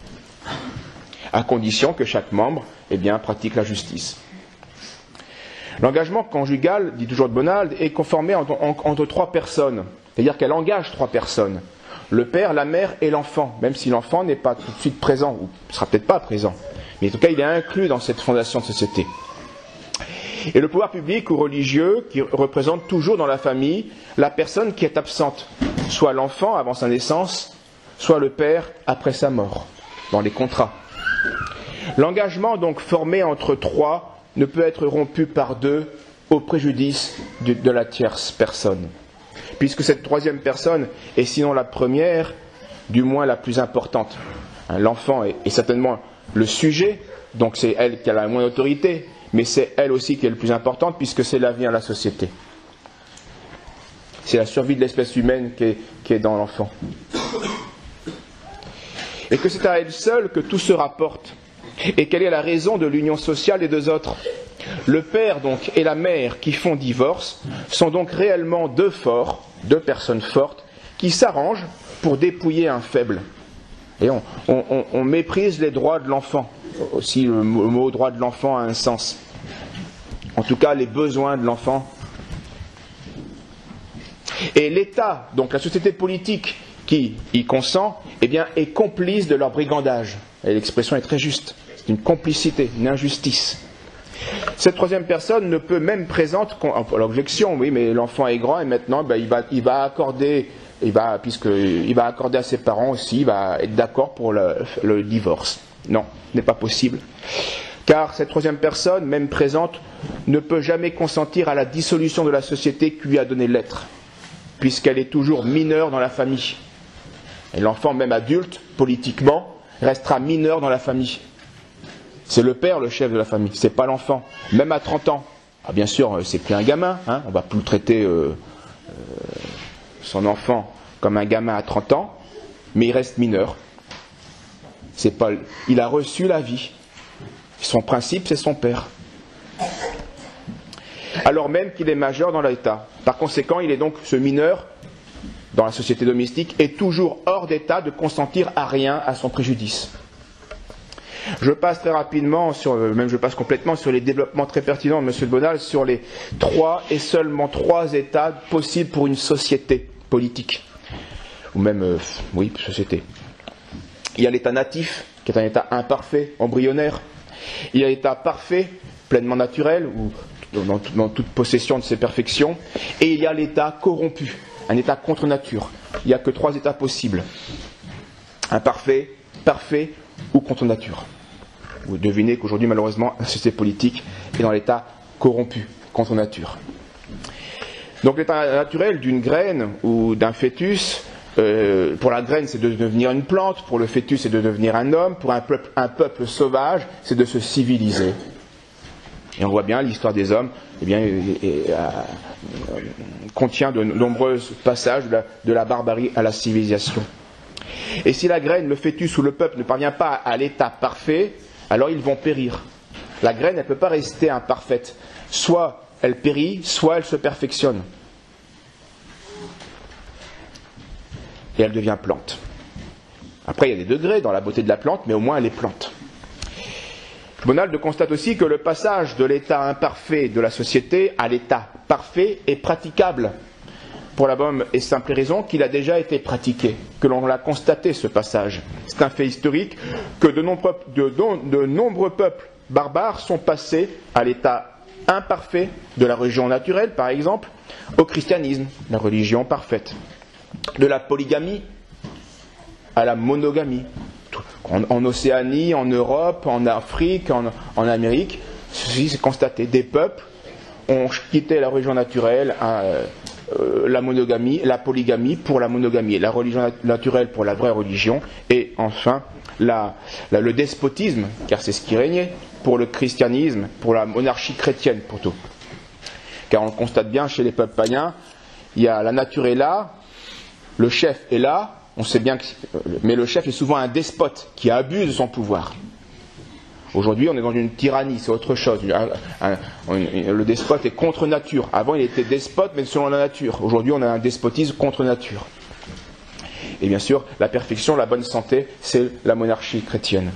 À condition que chaque membre, eh bien, pratique la justice. L'engagement conjugal, dit toujours de Bonald, est conformé entre trois personnes. C'est-à-dire qu'elle engage trois personnes. Le père, la mère et l'enfant. Même si l'enfant n'est pas tout de suite présent, ou ne sera peut-être pas présent. Mais en tout cas, il est inclus dans cette fondation de société. Et le pouvoir public ou religieux qui représente toujours dans la famille la personne qui est absente. Soit l'enfant avant sa naissance, soit le père après sa mort, dans les contrats. L'engagement donc formé entre trois ne peut être rompu par deux au préjudice de la tierce personne. Puisque cette troisième personne est sinon la première, du moins la plus importante. L'enfant est certainement le sujet, donc c'est elle qui a la moins d'autorité, mais c'est elle aussi qui est le plus importante puisque c'est l'avenir de la société. C'est la survie de l'espèce humaine qui est dans l'enfant. Et que c'est à elle seule que tout se rapporte. Et quelle est la raison de l'union sociale des deux autres? Le père donc et la mère qui font divorce sont donc réellement deux personnes fortes, qui s'arrangent pour dépouiller un faible. Et on méprise les droits de l'enfant. Aussi le mot droit de l'enfant a un sens. En tout cas les besoins de l'enfant. Et l'État, donc la société politique qui y consent, eh bien, est complice de leur brigandage. Et l'expression est très juste. C'est une complicité, une injustice. Cette troisième personne ne peut même présenter l'objection, oui, mais l'enfant est grand et maintenant il va accorder à ses parents aussi, il va être d'accord pour le divorce. Non, ce n'est pas possible. Car cette troisième personne, même présente, ne peut jamais consentir à la dissolution de la société qui lui a donné l'être, puisqu'elle est toujours mineure dans la famille. Et l'enfant, même adulte, politiquement, restera mineur dans la famille. C'est le père le chef de la famille, c'est pas l'enfant. Même à 30 ans. Ah, bien sûr, c'est plus un gamin, hein, on ne va plus traiter son enfant comme un gamin à 30 ans, mais il reste mineur. Il a reçu la vie. Son principe, c'est son père. Alors même qu'il est majeur dans l'État. Par conséquent, il est donc ce mineur, dans la société domestique, est toujours hors d'état de consentir à rien à son préjudice. Je passe très rapidement, je passe complètement sur les développements très pertinents de M. de Bonald sur les seulement trois états possibles pour une société politique. Ou même, société. Il y a l'état natif, qui est un état imparfait, embryonnaire. Il y a l'état parfait, pleinement naturel, ou dans toute possession de ses perfections. Et il y a l'état corrompu, un état contre nature. Il n'y a que trois états possibles. Imparfait, parfait ou contre nature. Vous devinez qu'aujourd'hui, malheureusement, la société politique est dans l'état corrompu, contre nature. Donc l'état naturel d'une graine ou d'un fœtus, pour la graine c'est de devenir une plante, pour le fœtus c'est de devenir un homme, pour un peuple sauvage c'est de se civiliser. Et on voit bien l'histoire des hommes, contient de nombreux passages de la barbarie à la civilisation. Et si la graine, le fœtus ou le peuple ne parvient pas à l'état parfait, alors ils vont périr. La graine, elle ne peut pas rester imparfaite. Soit elle périt, soit elle se perfectionne. Et elle devient plante. Après, il y a des degrés dans la beauté de la plante, mais au moins elle est plante. Bonald constate aussi que le passage de l'état imparfait de la société à l'état parfait est praticable. Pour la bonne et simple raison qu'il a déjà été pratiqué, que l'on l'a constaté ce passage. C'est un fait historique que de nombreux peuples barbares sont passés à l'état imparfait de la religion naturelle, par exemple, au christianisme, la religion parfaite, de la polygamie à la monogamie. En Océanie, en Europe, en Afrique, en Amérique, ceci s'est constaté. Des peuples ont quitté la religion naturelle, la monogamie, la polygamie pour la monogamie, la religion naturelle pour la vraie religion, et enfin le despotisme, car c'est ce qui régnait, pour le christianisme, pour la monarchie chrétienne pour tout. Car on le constate bien chez les peuples païens, la nature est là, le chef est là, on sait bien mais le chef est souvent un despote qui abuse de son pouvoir. Aujourd'hui, on est dans une tyrannie, c'est autre chose. Le despote est contre nature. Avant, il était despote, mais selon la nature. Aujourd'hui, on a un despotisme contre nature. Et bien sûr, la perfection, la bonne santé, c'est la monarchie chrétienne.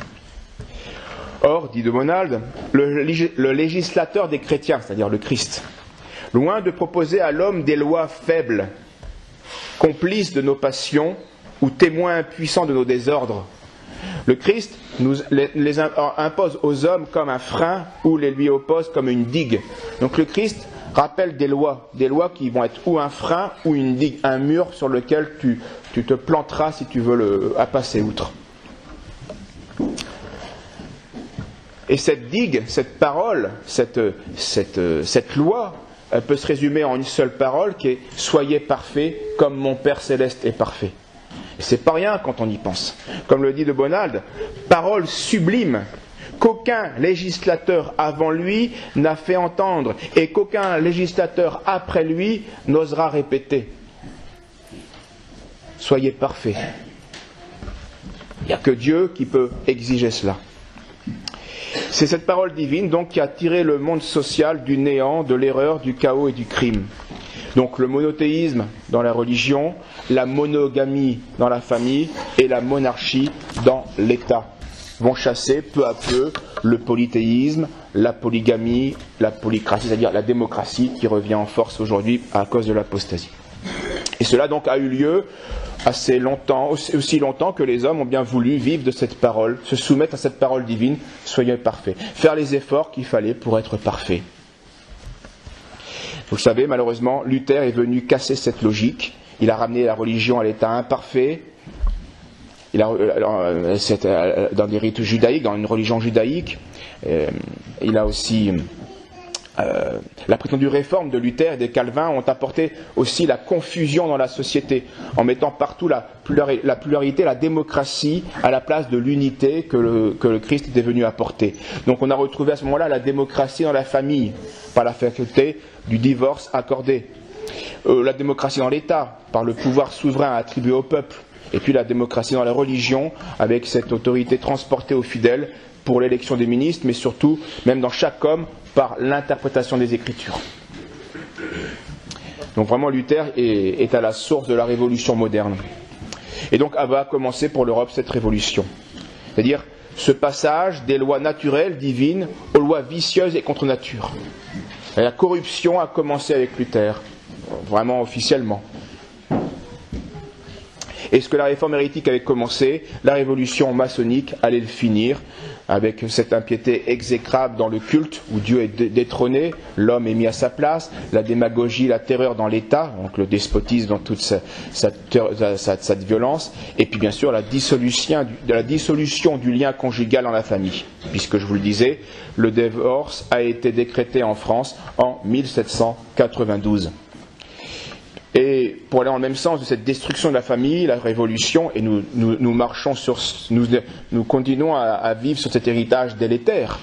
Or, dit de Bonald, le législateur des chrétiens, c'est-à-dire le Christ, loin de proposer à l'homme des lois faibles, complices de nos passions ou témoins impuissants de nos désordres, le Christ les impose aux hommes comme un frein ou les lui oppose comme une digue. Donc le Christ rappelle des lois qui vont être ou un frein ou une digue, un mur sur lequel tu te planteras si tu veux passer outre. Et cette digue, cette parole, cette loi, elle peut se résumer en une seule parole qui est « Soyez parfaits comme mon Père Céleste est parfait ». Et c'est pas rien quand on y pense. Comme le dit de Bonald, parole sublime qu'aucun législateur avant lui n'a fait entendre et qu'aucun législateur après lui n'osera répéter. Soyez parfaits. Il n'y a que Dieu qui peut exiger cela. C'est cette parole divine donc qui a tiré le monde social du néant, de l'erreur, du chaos et du crime. Donc le monothéisme dans la religion, la monogamie dans la famille et la monarchie dans l'État vont chasser peu à peu le polythéisme, la polygamie, la polycratie, c'est-à-dire la démocratie qui revient en force aujourd'hui à cause de l'apostasie. Et cela donc a eu lieu assez longtemps, aussi longtemps que les hommes ont bien voulu vivre de cette parole, se soumettre à cette parole divine, soyez parfaits, faire les efforts qu'il fallait pour être parfaits. Vous le savez, malheureusement, Luther est venu casser cette logique. Il a ramené la religion à l'état imparfait. Dans des rites judaïques, dans une religion judaïque. Il a aussi... la prétendue réforme de Luther et des Calvins ont apporté aussi la confusion dans la société, en mettant partout la pluralité, la démocratie à la place de l'unité que le Christ était venu apporter. Donc on a retrouvé à ce moment-là la démocratie dans la famille, par la faculté du divorce accordé. La démocratie dans l'État, par le pouvoir souverain attribué au peuple. Et puis la démocratie dans la religion, avec cette autorité transportée aux fidèles pour l'élection des ministres, mais surtout, même dans chaque homme, par l'interprétation des Écritures. Donc vraiment, Luther est à la source de la révolution moderne. Et donc va commencer pour l'Europe cette révolution. C'est-à-dire ce passage des lois naturelles, divines, aux lois vicieuses et contre nature. Et la corruption a commencé avec Luther, vraiment officiellement. Et ce que la réforme hérétique avait commencé, la révolution maçonnique allait le finir, avec cette impiété exécrable dans le culte, où Dieu est détrôné, l'homme est mis à sa place, la démagogie, la terreur dans l'État, donc le despotisme dans toute sa violence, et puis bien sûr la dissolution du lien conjugal dans la famille, puisque je vous le disais, le divorce a été décrété en France en 1792. Et pour aller dans le même sens de cette destruction de la famille, la révolution, et nous continuons à vivre sur cet héritage délétère.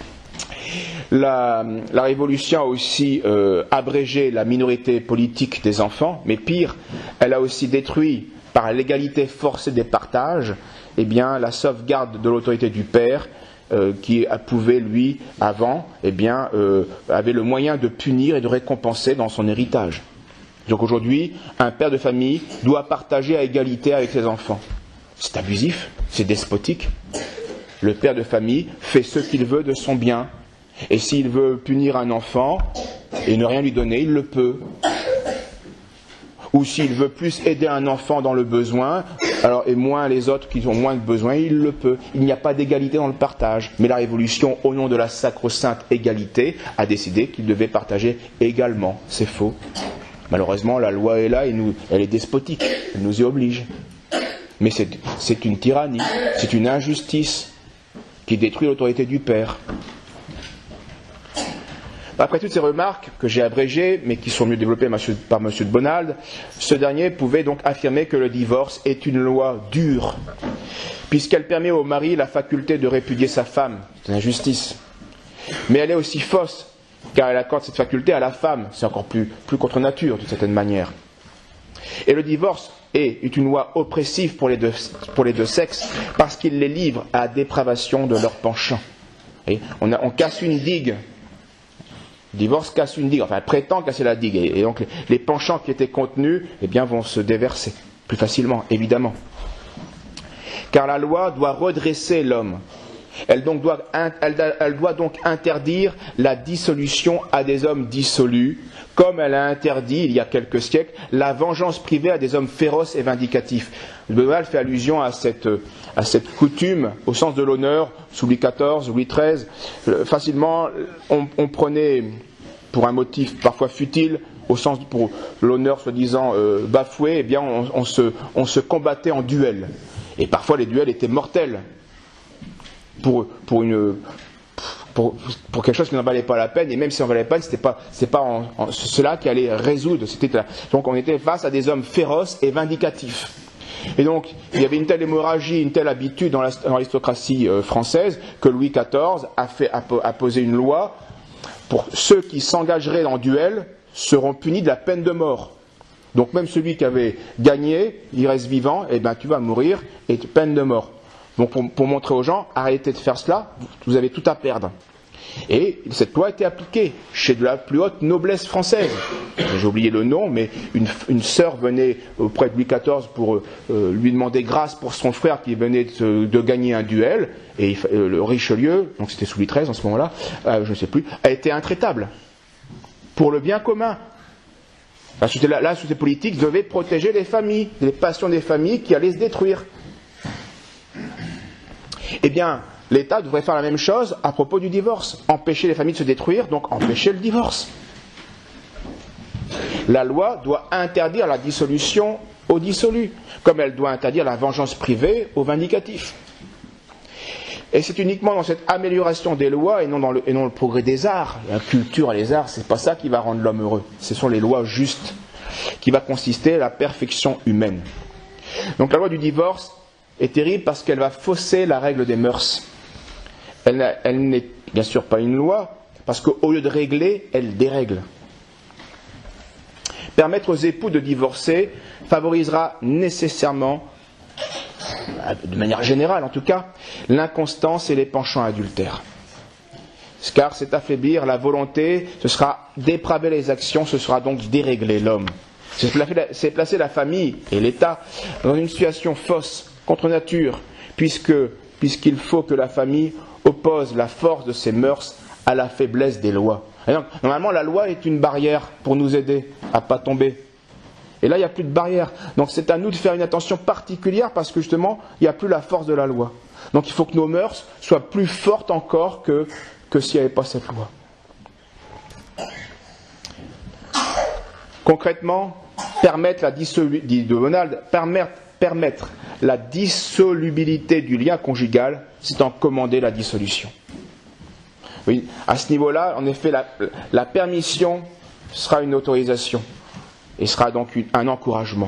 La révolution a aussi abrégé la minorité politique des enfants, mais pire, elle a aussi détruit par l'égalité forcée des partages, la sauvegarde de l'autorité du père, qui pouvait lui, avant, avait le moyen de punir et de récompenser dans son héritage. Donc aujourd'hui, un père de famille doit partager à égalité avec ses enfants. C'est abusif, c'est despotique. Le père de famille fait ce qu'il veut de son bien. Et s'il veut punir un enfant et ne rien lui donner, il le peut. Ou s'il veut plus aider un enfant dans le besoin, et moins les autres qui ont moins de besoin, il le peut. Il n'y a pas d'égalité dans le partage. Mais la Révolution, au nom de la sacro-sainte égalité, a décidé qu'il devait partager également. C'est faux. Malheureusement, la loi est là et elle est despotique, elle nous y oblige. Mais c'est une tyrannie, c'est une injustice qui détruit l'autorité du Père. Après toutes ces remarques que j'ai abrégées, mais qui sont mieux développées par M. de Bonald, ce dernier pouvait donc affirmer que le divorce est une loi dure, puisqu'elle permet au mari la faculté de répudier sa femme. C'est une injustice. Mais elle est aussi fausse, car elle accorde cette faculté à la femme. C'est encore plus contre nature, d'une certaine manière. Et le divorce est une loi oppressive pour les deux sexes parce qu'il les livre à la dépravation de leur penchant. Et on casse une digue. Le divorce casse une digue, enfin prétend casser la digue. Et donc les penchants qui étaient contenus eh bien, vont se déverser plus facilement, évidemment. Car la loi doit redresser l'homme. Elle doit donc interdire la dissolution à des hommes dissolus, comme elle a interdit, il y a quelques siècles, la vengeance privée à des hommes féroces et vindicatifs. Le Bonald fait allusion à cette coutume, au sens de l'honneur, sous Louis XIV, Louis XIII. Facilement, on prenait, pour un motif parfois futile, au sens pour l'honneur soi-disant bafoué, eh bien on se combattait en duel. Et parfois les duels étaient mortels. Pour quelque chose qui n'en valait pas la peine, et même si ça n'en valait pas, c'est pas cela qui allait résoudre. Donc on était face à des hommes féroces et vindicatifs. Et donc il y avait une telle hémorragie, une telle habitude dans l'aristocratie française que Louis XIV a posé une loi pour ceux qui s'engageraient en duel seront punis de la peine de mort. Donc même celui qui avait gagné, il reste vivant, et ben tu vas mourir et peine de mort. Donc pour montrer aux gens, arrêtez de faire cela, vous avez tout à perdre. Et cette loi a été appliquée chez de la plus haute noblesse française. J'ai oublié le nom, mais une sœur venait auprès de Louis XIV pour lui demander grâce pour son frère qui venait de gagner un duel, et le Richelieu, donc c'était sous Louis XIII en ce moment-là, je ne sais plus, a été intraitable. Pour le bien commun. La société politique devait protéger les familles, les passions des familles qui allaient se détruire. Eh bien, l'État devrait faire la même chose à propos du divorce. Empêcher les familles de se détruire, donc empêcher le divorce. La loi doit interdire la dissolution aux dissolus, comme elle doit interdire la vengeance privée aux vindicatifs. Et c'est uniquement dans cette amélioration des lois et non le progrès des arts, la culture et les arts, c'est pas ça qui va rendre l'homme heureux. Ce sont les lois justes, qui va consister à la perfection humaine. Donc la loi du divorce est terrible parce qu'elle va fausser la règle des mœurs. Elle n'est bien sûr pas une loi, parce qu'au lieu de régler, elle dérègle. Permettre aux époux de divorcer favorisera nécessairement, de manière générale en tout cas, l'inconstance et les penchants adultères. Car c'est affaiblir la volonté, ce sera dépraver les actions, ce sera donc dérégler l'homme. C'est placer la famille et l'État dans une situation fausse, contre nature, puisqu'il faut que la famille oppose la force de ses mœurs à la faiblesse des lois. Et donc, normalement, la loi est une barrière pour nous aider à ne pas tomber. Et là, il n'y a plus de barrière. Donc c'est à nous de faire une attention particulière parce que justement, il n'y a plus la force de la loi. Donc il faut que nos mœurs soient plus fortes encore que s'il n'y avait pas cette loi. Concrètement, permettre la dissolubilité du lien conjugal, c'est en commander la dissolution. Oui, à ce niveau-là, en effet, la permission sera une autorisation et sera donc un encouragement.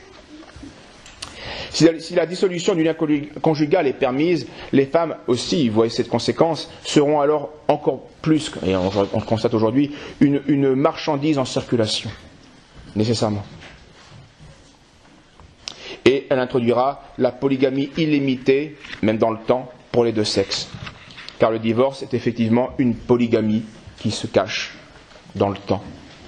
Si la dissolution du lien conjugal est permise, les femmes aussi, vous voyez cette conséquence, seront alors encore plus, et on le constate aujourd'hui, une marchandise en circulation, nécessairement. Et elle introduira la polygamie illimitée, même dans le temps, pour les deux sexes. Car le divorce est effectivement une polygamie qui se cache dans le temps.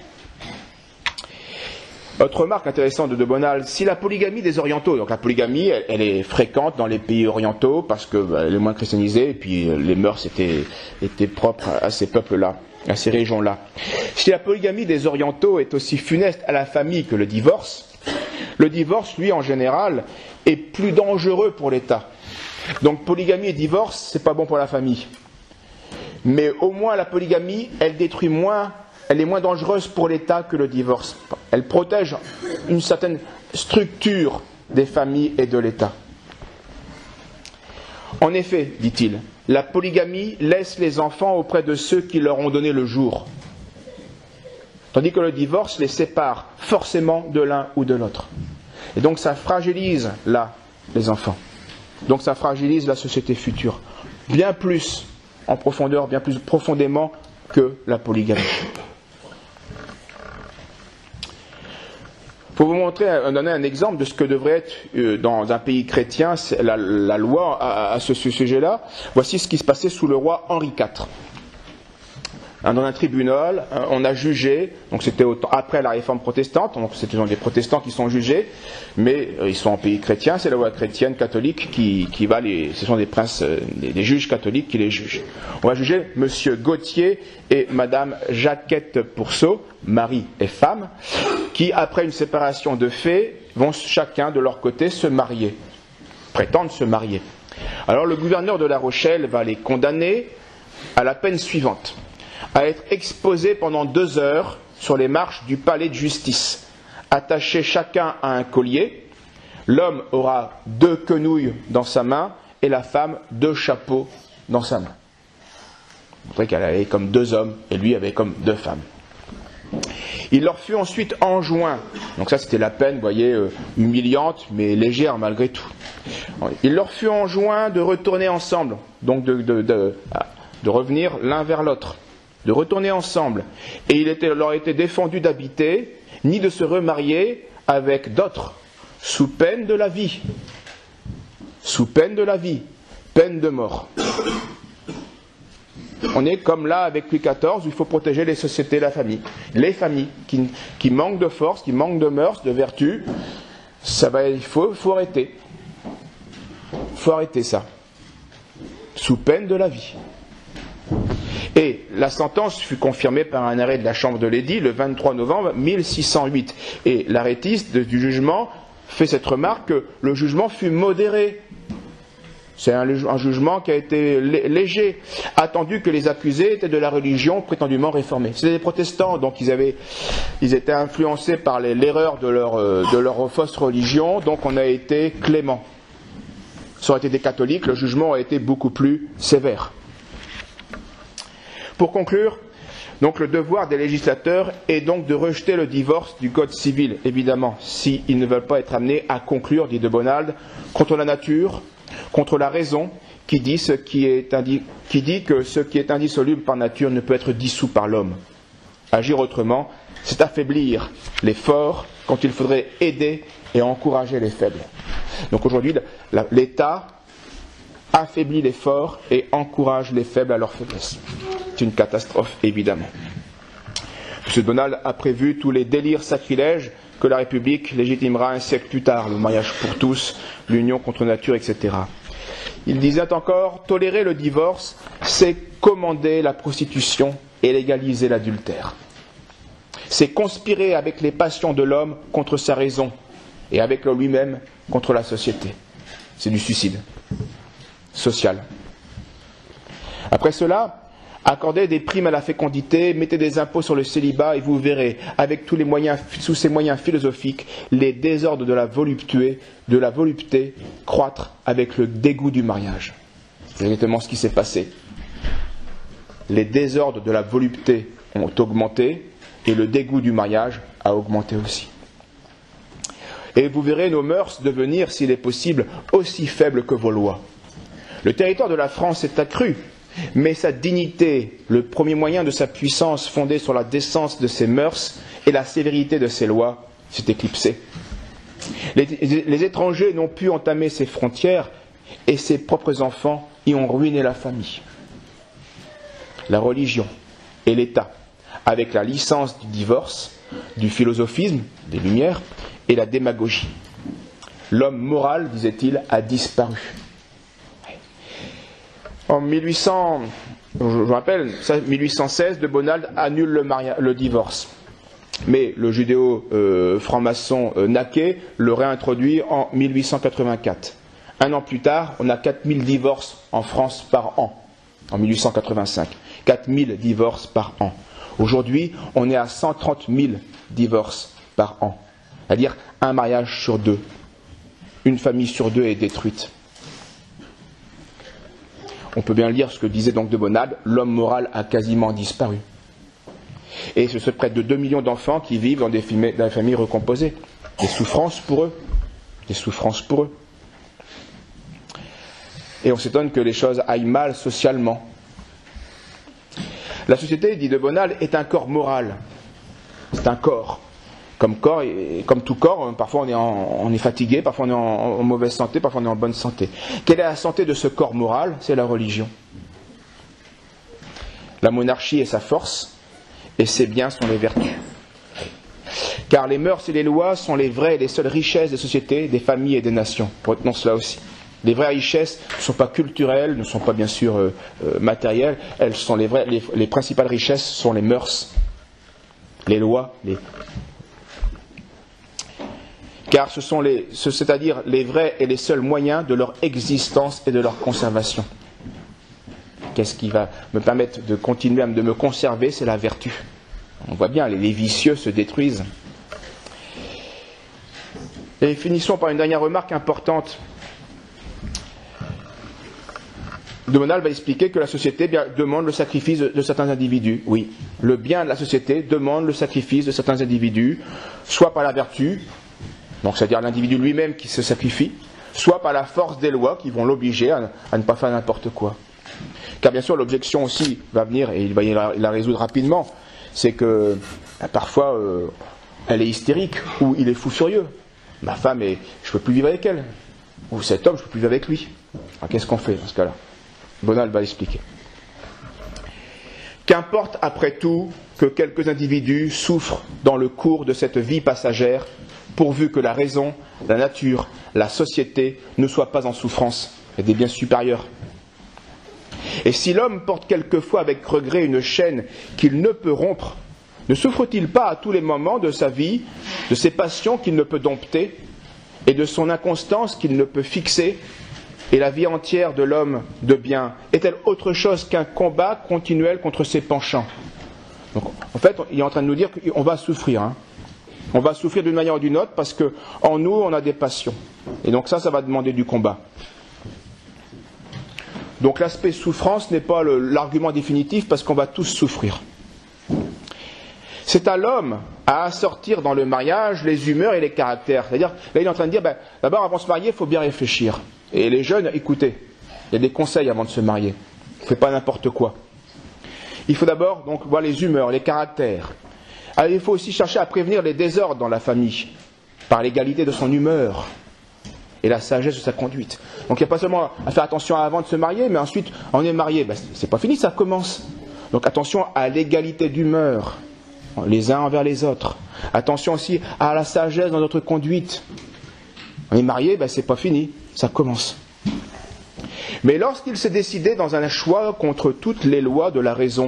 Autre remarque intéressante de Bonald, si la polygamie des orientaux, donc la polygamie, elle est fréquente dans les pays orientaux parce qu'elle est moins christianisée et puis les mœurs étaient propres à ces peuples-là, à ces régions-là. Si la polygamie des orientaux est aussi funeste à la famille que le divorce, lui, en général, est plus dangereux pour l'État. Donc polygamie et divorce, c'est pas bon pour la famille. Mais au moins la polygamie, elle est moins dangereuse pour l'État que le divorce. Elle protège une certaine structure des familles et de l'État. En effet, dit-il, la polygamie laisse les enfants auprès de ceux qui leur ont donné le jour. Tandis que le divorce les sépare forcément de l'un ou de l'autre. Et donc ça fragilise là les enfants. Donc ça fragilise la société future. Bien plus en profondeur, bien plus profondément que la polygamie. Pour vous montrer, donner un exemple de ce que devrait être dans un pays chrétien la loi à ce sujet-là, voici ce qui se passait sous le roi Henri IV. Dans un tribunal, on a jugé, donc c'était après la réforme protestante, donc c'était des protestants qui sont jugés, mais ils sont en pays chrétien, c'est la loi chrétienne catholique qui va ce sont des princes, des juges catholiques qui les jugent. On va juger monsieur Gauthier et madame Jacquette Pourceau, mari et femme, qui après une séparation de fait, vont chacun de leur côté se marier, prétendent se marier. Alors le gouverneur de La Rochelle va les condamner à la peine suivante: à être exposés pendant 2 heures sur les marches du palais de justice, attachés chacun à un collier. L'homme aura 2 quenouilles dans sa main et la femme 2 chapeaux dans sa main. Vous voyez qu'elle avait comme 2 hommes et lui avait comme 2 femmes. Il leur fut ensuite enjoint, donc ça c'était la peine, vous voyez, humiliante mais légère malgré tout. Il leur fut enjoint de retourner ensemble, donc de revenir l'un vers l'autre, de retourner ensemble, et leur était défendu d'habiter, ni de se remarier avec d'autres, sous peine de la vie. Sous peine de la vie, peine de mort. On est comme là avec Louis XIV, où il faut protéger les sociétés, la famille. Les familles qui manquent de force, qui manquent de mœurs, de vertu, il faut arrêter. Il faut arrêter ça. Sous peine de la vie. Et la sentence fut confirmée par un arrêt de la Chambre de l'Édit le 23 novembre 1608. Et l'arrêtiste du jugement fait cette remarque que le jugement fut modéré. C'est un jugement qui a été léger, attendu que les accusés étaient de la religion prétendument réformée. C'était des protestants, donc ils étaient influencés par l'erreur de leur fausse religion, donc on a été clément. Ça aurait été des catholiques, le jugement a été beaucoup plus sévère. Pour conclure, donc le devoir des législateurs est donc de rejeter le divorce du code civil, évidemment, s'ils ne veulent pas être amenés à conclure, dit de Bonald, contre la nature, contre la raison, qui dit que ce qui est indissoluble par nature ne peut être dissous par l'homme. Agir autrement, c'est affaiblir les forts quand il faudrait aider et encourager les faibles. Donc aujourd'hui, l'État affaiblit les forts et encourage les faibles à leur faiblesse. C'est une catastrophe, évidemment. M. Bonald a prévu tous les délires sacrilèges que la République légitimera un siècle plus tard, le mariage pour tous, l'union contre nature, etc. Il disait encore, tolérer le divorce, c'est commander la prostitution et légaliser l'adultère. C'est conspirer avec les passions de l'homme contre sa raison et avec lui-même contre la société. C'est du suicide social. Après cela, accordez des primes à la fécondité, mettez des impôts sur le célibat et vous verrez, avec tous ces moyens philosophiques, les désordres de la volupté croître avec le dégoût du mariage. C'est exactement ce qui s'est passé. Les désordres de la volupté ont augmenté et le dégoût du mariage a augmenté aussi. Et vous verrez nos mœurs devenir, s'il est possible, aussi faibles que vos lois. Le territoire de la France est accru, mais sa dignité, le premier moyen de sa puissance fondée sur la décence de ses mœurs et la sévérité de ses lois, s'est éclipsé. Les étrangers n'ont pu entamer ses frontières et ses propres enfants y ont ruiné la famille. La religion et l'État, avec la licence du divorce, du philosophisme, des Lumières, et la démagogie. L'homme moral, disait-il, a disparu. En 1816, de Bonald annule le divorce. Mais le judéo-franc-maçon Naquet le réintroduit en 1884. Un an plus tard, on a 4000 divorces en France par an, en 1885. 4000 divorces par an. Aujourd'hui, on est à 130 000 divorces par an. C'est-à-dire un mariage sur 2. Une famille sur 2 est détruite. On peut bien lire ce que disait donc de Bonald, l'homme moral a quasiment disparu. Et ce sont près de 2 millions d'enfants qui vivent dans des familles recomposées. Des souffrances pour eux. Des souffrances pour eux. Et on s'étonne que les choses aillent mal socialement. La société, dit de Bonald, est un corps moral. C'est un corps. Comme corps, et comme tout corps, parfois on est fatigué, parfois on est en mauvaise santé, parfois on est en bonne santé. Quelle est la santé de ce corps moral? C'est la religion. La monarchie est sa force, et ses biens sont les vertus. Car les mœurs et les lois sont les vraies et les seules richesses des sociétés, des familles et des nations. Retenons cela aussi. Les vraies richesses ne sont pas culturelles, ne sont pas bien sûr matérielles, elles sont les principales richesses sont les mœurs, les lois, car ce sont c'est-à-dire les vrais et les seuls moyens de leur existence et de leur conservation. Qu'est-ce qui va me permettre de continuer de me conserver? C'est la vertu. On voit bien, les vicieux se détruisent. Et finissons par une dernière remarque importante. De Bonald va expliquer que la société demande le sacrifice de certains individus. Oui, le bien de la société demande le sacrifice de certains individus, soit par la vertu, donc c'est-à-dire l'individu lui-même qui se sacrifie, soit par la force des lois qui vont l'obliger à ne pas faire n'importe quoi. Car bien sûr l'objection aussi va venir, et il va la résoudre rapidement, c'est que parfois elle est hystérique, ou il est fou furieux. Ma femme, je ne peux plus vivre avec elle, ou cet homme, je ne peux plus vivre avec lui. Alors qu'est-ce qu'on fait dans ce cas-là? Bonald va l'expliquer. Qu'importe après tout que quelques individus souffrent dans le cours de cette vie passagère, pourvu que la raison, la nature, la société ne soient pas en souffrance et des biens supérieurs. Et si l'homme porte quelquefois avec regret une chaîne qu'il ne peut rompre, ne souffre-t-il pas à tous les moments de sa vie, de ses passions qu'il ne peut dompter, et de son inconstance qu'il ne peut fixer? Et la vie entière de l'homme de bien est-elle autre chose qu'un combat continuel contre ses penchants? Donc, en fait, il est en train de nous dire qu'on va souffrir. On va souffrir d'une manière ou d'une autre parce qu'en nous, on a des passions. Et donc ça va demander du combat. Donc l'aspect souffrance n'est pas l'argument définitif parce qu'on va tous souffrir. C'est à l'homme à assortir dans le mariage les humeurs et les caractères. C'est-à-dire, là il est en train de dire, d'abord avant de se marier, il faut bien réfléchir. Et les jeunes, écoutez, il y a des conseils avant de se marier. Ne faites pas n'importe quoi. Il faut d'abord donc voir les humeurs, les caractères. Alors, il faut aussi chercher à prévenir les désordres dans la famille, par l'égalité de son humeur et la sagesse de sa conduite. Donc il n'y a pas seulement à faire attention avant de se marier, mais ensuite, on est marié, c'est pas fini, ça commence. Donc attention à l'égalité d'humeur, les uns envers les autres. Attention aussi à la sagesse dans notre conduite. On est marié, c'est pas fini, ça commence. Mais lorsqu'il s'est décidé dans un choix contre toutes les lois de la raison,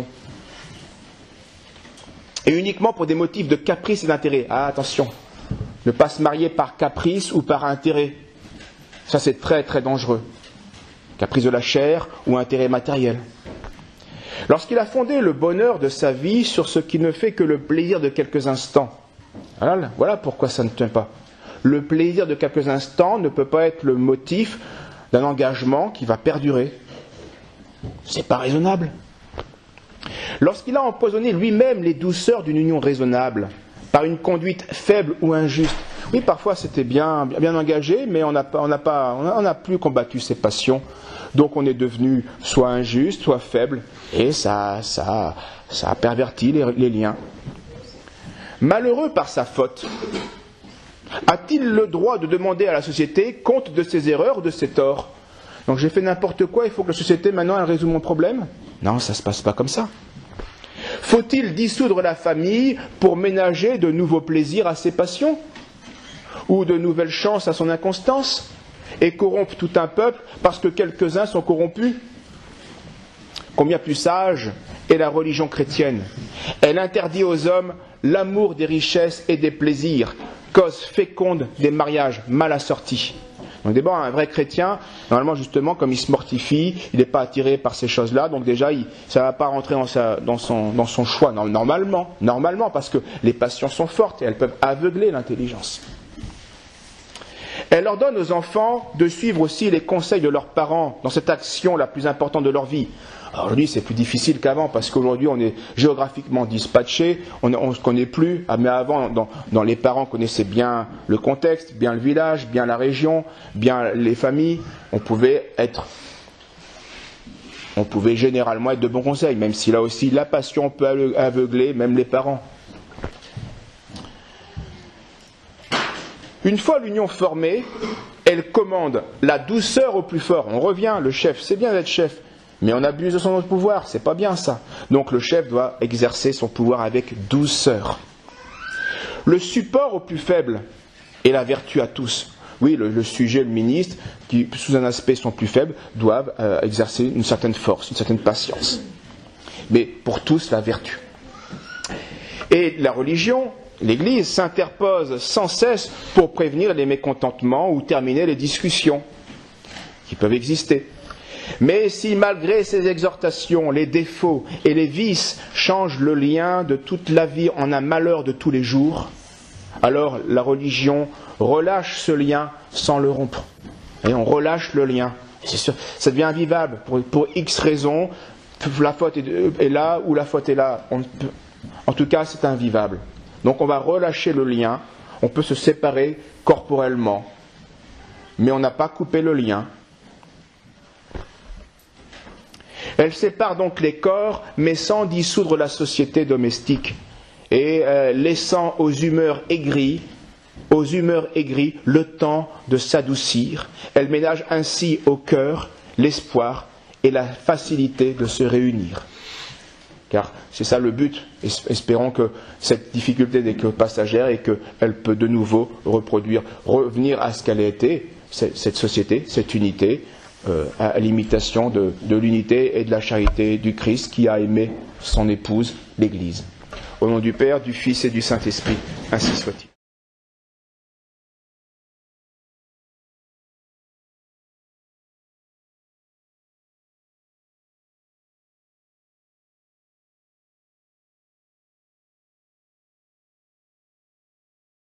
et uniquement pour des motifs de caprice et d'intérêt, attention, ne pas se marier par caprice ou par intérêt, ça c'est très très dangereux. Caprice de la chair ou intérêt matériel. Lorsqu'il a fondé le bonheur de sa vie sur ce qui ne fait que le plaisir de quelques instants, voilà pourquoi ça ne tient pas. Le plaisir de quelques instants ne peut pas être le motif d'un engagement qui va perdurer. C'est pas raisonnable. Lorsqu'il a empoisonné lui-même les douceurs d'une union raisonnable, par une conduite faible ou injuste, oui, parfois c'était bien engagé, mais on n'a plus combattu ses passions, donc on est devenu soit injuste, soit faible, et ça a perverti les liens. Malheureux par sa faute, a-t-il le droit de demander à la société compte de ses erreurs ou de ses torts? Donc j'ai fait n'importe quoi, il faut que la société maintenant elle résout mon problème? Non, ça ne se passe pas comme ça. Faut-il dissoudre la famille pour ménager de nouveaux plaisirs à ses passions? Ou de nouvelles chances à son inconstance? Et corrompre tout un peuple parce que quelques-uns sont corrompus? Combien plus sage est la religion chrétienne? Elle interdit aux hommes l'amour des richesses et des plaisirs, cause féconde des mariages mal assortis. Donc d'abord, un vrai chrétien, normalement justement, comme il se mortifie, il n'est pas attiré par ces choses-là, donc déjà, ça ne va pas rentrer dans son choix, normalement, parce que les passions sont fortes et elles peuvent aveugler l'intelligence. Elle ordonne aux enfants de suivre aussi les conseils de leurs parents dans cette action la plus importante de leur vie. Alors aujourd'hui, c'est plus difficile qu'avant parce qu'aujourd'hui, on est géographiquement dispatché, on ne se connaît plus. Mais avant, dans les parents connaissaient bien le contexte, bien le village, bien la région, bien les familles. On pouvait généralement être de bons conseils, même si là aussi la passion peut aveugler même les parents. Une fois l'union formée, elle commande la douceur au plus fort. On revient, le chef, c'est bien d'être chef, mais on abuse de son pouvoir, c'est pas bien ça. Donc le chef doit exercer son pouvoir avec douceur. Le support au plus faible est la vertu à tous. Oui, le sujet, le ministre, qui sous un aspect sont plus faibles, doivent exercer une certaine force, une certaine patience. Mais pour tous, la vertu. Et la religion, l'Église, s'interpose sans cesse pour prévenir les mécontentements ou terminer les discussions qui peuvent exister. Mais si malgré ces exhortations, les défauts et les vices changent le lien de toute la vie en un malheur de tous les jours, alors la religion relâche ce lien sans le rompre. Et on relâche le lien. C'est sûr, ça devient invivable pour X raisons. La faute est là ou la faute est là. En tout cas, c'est invivable. Donc on va relâcher le lien. On peut se séparer corporellement. Mais on n'a pas coupé le lien. Elle sépare donc les corps, mais sans dissoudre la société domestique. Et laissant aux humeurs aigries le temps de s'adoucir. Elle ménage ainsi au cœur l'espoir et la facilité de se réunir. Car c'est ça le but. Espérons que cette difficulté n'est que passagère et qu'elle peut de nouveau revenir à ce qu'elle a été, cette société, cette unité, à l'imitation de l'unité et de la charité du Christ qui a aimé son épouse, l'Église. Au nom du Père, du Fils et du Saint-Esprit, ainsi soit-il.